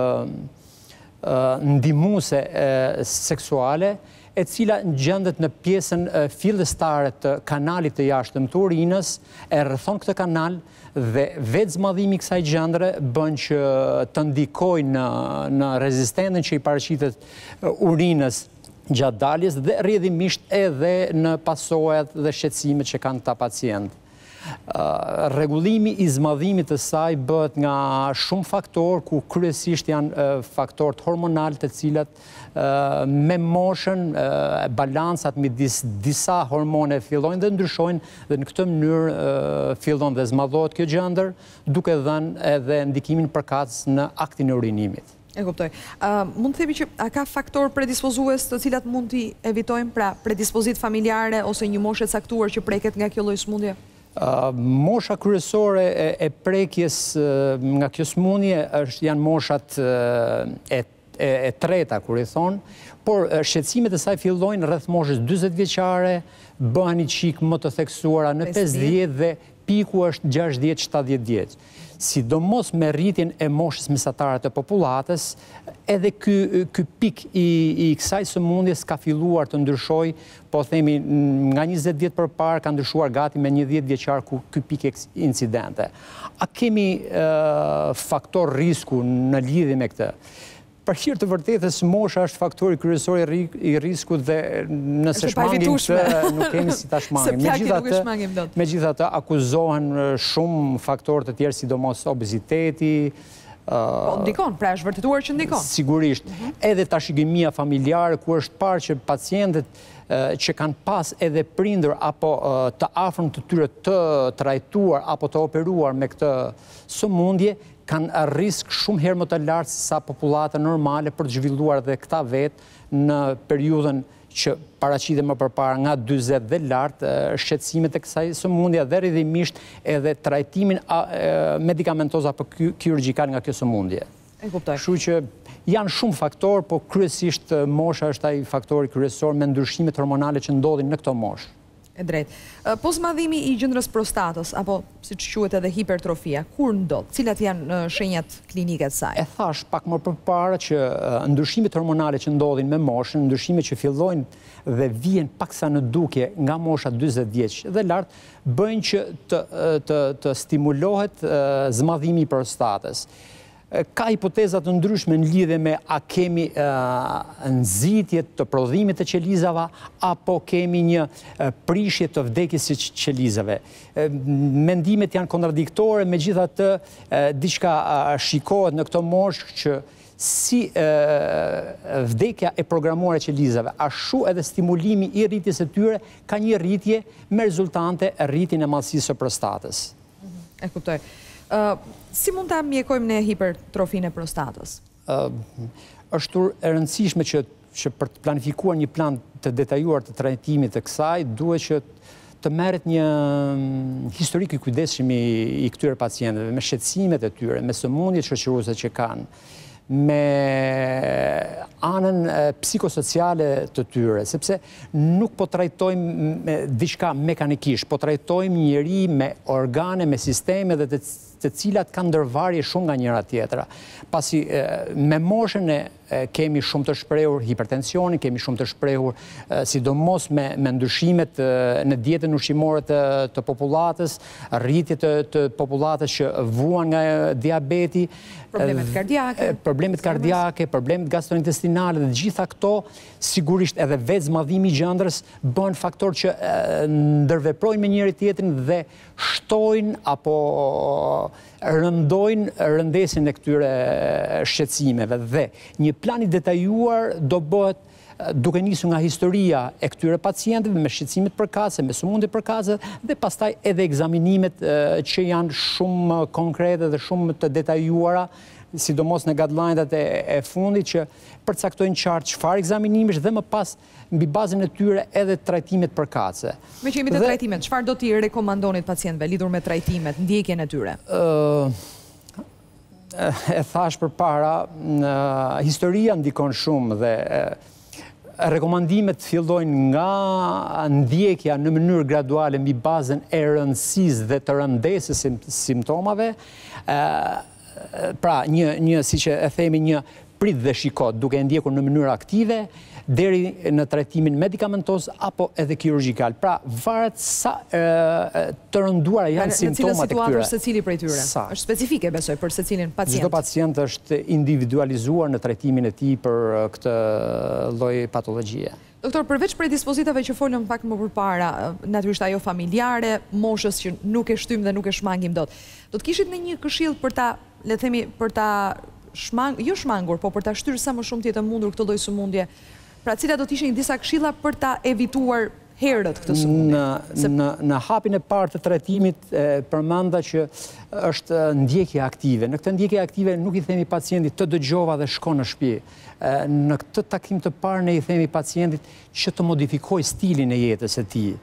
ndihmuese seksuale, e cila gjendet në pjesën fillestare të kanalit të jashtëm të urinës, e rrethon këtë kanal dhe vetë zmadhimi i kësaj gjendre bën që të ndikojë në rezistencën që i paraqitet urinës gjatë daljes dhe rrjedhimisht edhe në pasojat dhe shqetësimet që kanë ta pacientë. Rregullimi i zmadhimit të saj bëhet nga shumë faktorë, ku kryesisht janë faktorët hormonal të cilat me moshën, balansat midis disa hormone fillojnë dhe ndryshojnë dhe në këtë mënyrë fillon dhe zmadhohet kjo gjendër, duke dhënë edhe ndikimin përkatës në aktin e urinimit. E kuptoj. Mund të themi që a ka faktor predispozues të cilat mund t'i evitojmë, pra predispozit familjare ose një moshe caktuar që preket nga kjo lloj sëmundje? Mosha kryesore e prekjes nga kjo sëmundje janë moshat e treta, kur i thonë, por shqetësimet e saj fillojnë rreth moshës 40 vjeçare, bëhen një qik më të theksuara në 50 dhe piku është 60-70 vjeç. Sidomos me rritjen e moshës mesatare të popullatës, edhe ky pik i kësaj sëmundjes ka filluar të ndryshoj, po themi nga 20 vjet përpara ka ndryshuar gati me një 10 vjeçar ku ky pik incidente. A kemi faktor risku në lidhje me këtë? Për hir të vërtetës, mosha është faktori kryesor i riskut dhe nëse shmangim të nuk kemi si ta shmangim. Megjithatë, akuzohen shumë faktorë të tjerë, sidomos obeziteti. Ndikon, pra është vërtetuar që ndikon. Sigurisht. Edhe tashikimia familjare, ku është parë që pacientët që kanë pas edhe prindër apo të afërm të tyre të trajtuar apo të operuar me këtë sëmundje, kanë risk shumë herë më të lartë se sa popullata normale për të zhvilluar dhe këta vetë në periudhën që paraqitet më përpara nga 40 dhe lartë, shqetësimet e kësaj sëmundje dhe rrjedhimisht edhe trajtimin medikamentoz apo kirurgjikal nga kjo sëmundje. E kuptoj. Kështu që janë shumë faktorë, po kryesisht mosha është ai faktori kryesor me ndryshimet hormonale që ndodhin në këto moshë. E drejt. Po zmadhimi i gjendrës prostatës, apo si që quhet edhe hipertrofia, kur ndodh? Cilat janë shenjat klinike të saj? E thash pak më përpara që ndryshimet hormonale që ndodhin me moshën, ndryshimet që fillojnë dhe vjen paksa në dukje nga mosha 40 vjeç dhe lart, bëjnë që të stimulohet zmadhimi i prostatës. Ka hipoteza të ndryshme në lidhje me a kemi nxitje të prodhimit të qelizave apo kemi një prishje të vdekjes së qelizave. Mendimet janë kontradiktore, megjithatë diçka shikohet në këtë moshë që si vdekja e programuar e qelizave, ashtu edhe stimulimi i rritjes së tyre ka një rritje me rezultante rritjen e madhësisë së prostatës. E kuptoj. Si mund ta mjekojmë ne hipertrofinë e prostatës? Është e rëndësishme që për të planifikuar një plan të detajuar të trajtimit të kësaj, duhet që të merret një historik i kujdesshëm i këtyre pacientëve, me shqetësimet e tyre, me sëmundjet shoqëruese që kanë, me anën psikosociale të tyre, sepse nuk po trajtojmë diçka mekanikisht, po trajtojmë njeri me organe, me sisteme dhe të cilat kanë ndërvarje shumë nga njëra tjetra. Pasi me moshën kemi shumë të shprehur hipertensionin, kemi shumë të shprehur sidomos me ndryshimet në dietën ushqimore të popullatës, rritje të popullatës që vuan nga diabeti, problemet kardiake, problemet gastrointestinale dhe gjitha këto, sigurisht edhe vetë zmadhimi i gjendrës bën faktor që ndërveprojnë me njëri tjetrin dhe shtojnë apo rëndojnë rëndesin e këtyre shqetësimeve dhe një plan i detajuar do bëhet duke nisur nga historia e këtyre pacientëve me shqetësimet përkatëse, me sëmundje përkatëse dhe pastaj edhe ekzaminimet që janë shumë konkrete dhe shumë të detajuara, sidomos në guideline-at e fundit që përcaktojnë qartë çfarë ekzaminimish dhe më pas mbi bazën e tyre edhe trajtimet përkatëse. Me që jemi të trajtimet, çfarë do t'i rekomandonit pacientëve lidhur me trajtimet, ndjekjen e tyre? E thash përpara, historia ndikon shumë dhe rekomandimet fillojnë nga ndjekja në mënyrë graduale mbi bazën e rëndësisë dhe të rëndesës së simptomave. Pra, si që e themi, një prit dhe shiko duke ndjekur në mënyrë aktive, deri në trajtimin medikamentos apo edhe kirurgjikal. Pra, varet sa të rënduara janë simptomat e këtyre. Në cilë situatë është secili prej tyre? Është specifike, besoj, për secilin pacient? Çdo pacient është individualizuar në trajtimin e tij për këtë lloj patologjie. Doktor, përveç prej dispozitave që folëm pak më përpara, natyrisht ajo familjare, moshës që nuk e shtym dhe nuk e shmangim dot, do të kishit në një këshill për ta, le të themi, për ta jo shmangur, po për ta shtyrë sa më shumë të mundur këtë lloj sëmundje, pra cila do të ishin disa këshilla për ta evituar herët këtë sëmundje? Në hapin e parë të trajtimit përmenda që është ndjekje aktive. Në këtë ndjekje aktive nuk i themi pacientit të dëgjova dhe shko në shtëpi. Në këtë takim të parë ne i themi pacientit që të modifikoj stilin e jetës e tij.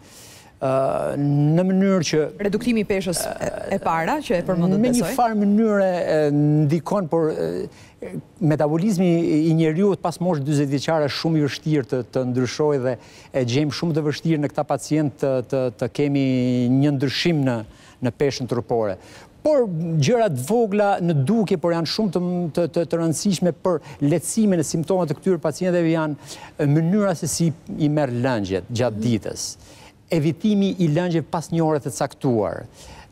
Në mënyrë që... Reduktimi i peshës e para, që e përmendët besoj? Me një farë mënyre ndikon, por metabolizmi i njeriut pas moshës 40 vjeçare është shumë i vështirë të ndryshojë dhe e gjejmë shumë të vështirë në këta pacient të kemi një ndryshim në peshën trupore. Por gjërat vogla në dukje, por janë shumë të rëndësishme për lehtësimin e simptomat të këtyre pacientëve janë mënyra se si i merr lëngjet gjatë ditës. Evitimi i lëngjeve pas një ore të caktuar,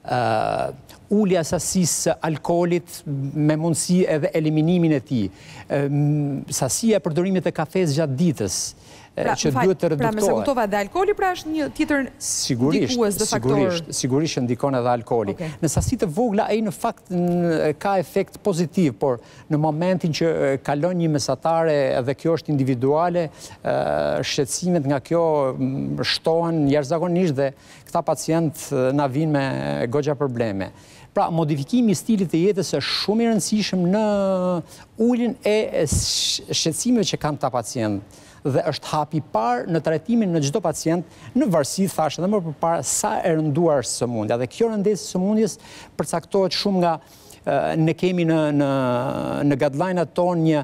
ulja sasisë alkoolit me mundësi edhe eliminimin e tij, sasia e përdorimit të kafes gjatë ditës, që duhet të reduktohet. Pra me se kuptova dhe alkooli, pra është një tjetër ndikues dhe faktor? Sigurisht që ndikon edhe alkooli. Në sasi të vogla, ai në fakt ka efekt pozitiv, por në momentin që kalon një mesatare, edhe kjo është individuale, shqetësimet nga kjo shtohen jashtëzakonisht dhe këta pacient na vinë me goxha probleme. Pra, modifikimi i stilit të jetës është shumë i rëndësishëm në uljen e shqetësimeve që kanë ta pacient dhe është hapi parë në trajtimin në çdo pacient në varësi, thashë edhe më përpara, sa e rënduar është sëmundja. Dhe kjo rëndesë e sëmundjes përcaktohet shumë nga ne kemi në guideline-at tonë një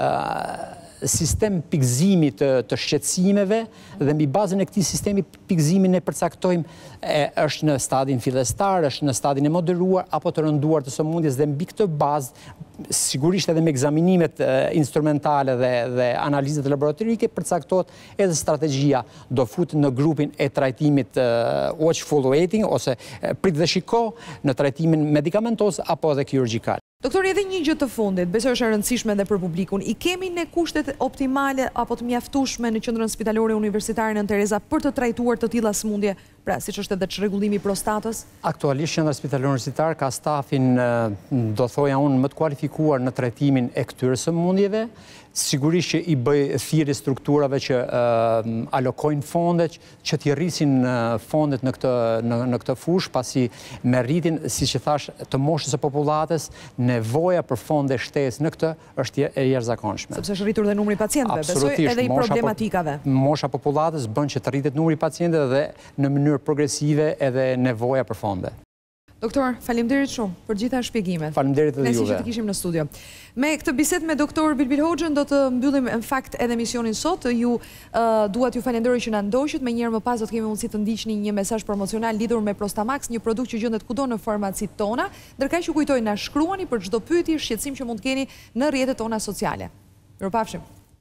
sistem pikëzimi të shqetësimeve dhe mbi bazën e këtij sistemi pikëzimi ne përcaktojmë është në stadin fillestar, është në stadin e moderuar apo të rënduar të sëmundjes dhe mbi këtë bazë sigurisht edhe me ekzaminimet instrumentale dhe analizat laboratorike përcaktohet edhe strategjia do futet në grupin e trajtimit watchful waiting ose prit dhe shiko në trajtimin medikamentos apo edhe kirurgjikal. Doktor, edhe një gjë të fundit, besoj është e rëndësishme edhe për publikun. I kemi ne kushtet optimale apo të mjaftueshme në qendrën spitalore universitare Nën Tereza për të trajtuar të tilla sëmundje, pra siç është edhe çrregullimi i prostatës? Aktualisht qendra spitalore universitare ka stafin, do thoja unë, më të kualifikuar në trajtimin e këtyre sëmundjeve. Sigurisht që i bëj thirrje strukturave që alokojnë fonde, që t'i rrisin fondet në këtë fushë, pasi me rritin, siç e thash, të moshës së popullatës, nevoja për fonde shtesë në këtë është e jashtëzakonshme. Sepse është rritur dhe numri i pacientëve, besoj edhe i problematikave. Mosha popullatës bën që të rritet numri i pacientëve dhe në mënyrë progresive edhe nevoja për fonde. Doktor, faleminderit shumë për gjitha shpjegimet. Faleminderit edhe juve. Ne si që të kishim në studio. Me këtë bisedë me doktor Bilbil Hoxhën do të mbyllim në fakt edhe emisionin sot. Ju duat ju falenderoj që na ndoqët. Me njëherë më pas do të kemi mundësi të ndiqni një mesazh promocional lidhur me Prostamax, një produkt që gjendet kudo në farmacitë tona. Ndërkaq ju kujtoj na shkruani për çdo pyetje, shqetësim që mund të keni në rrjetet tona sociale. Mirupafshim.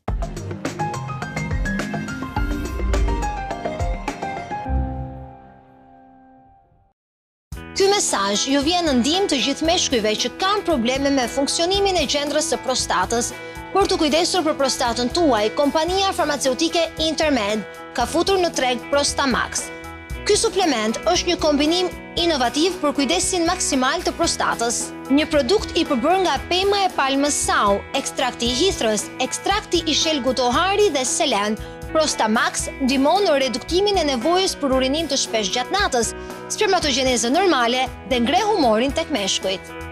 Ky mesazh ju vjen në ndihmë të gjithë meshkujve që kanë probleme me funksionimin e gjendrës së prostatës. Për të kujdesur për prostatën tuaj, kompania farmaceutike Intermed ka futur në treg Prostamax. Ky suplement është një kombinim inovativ për kujdesin maksimal të prostatës. Një produkt i përbërë nga pema e palmës sau, ekstrakti i hithrës, ekstrakti i shelgu tohari dhe selen. Prostamax ndihmon në reduktimin e nevojës për urinim të shpesh gjatë natës, spermatogjenezën normale dhe ngre humorin tek meshkujt.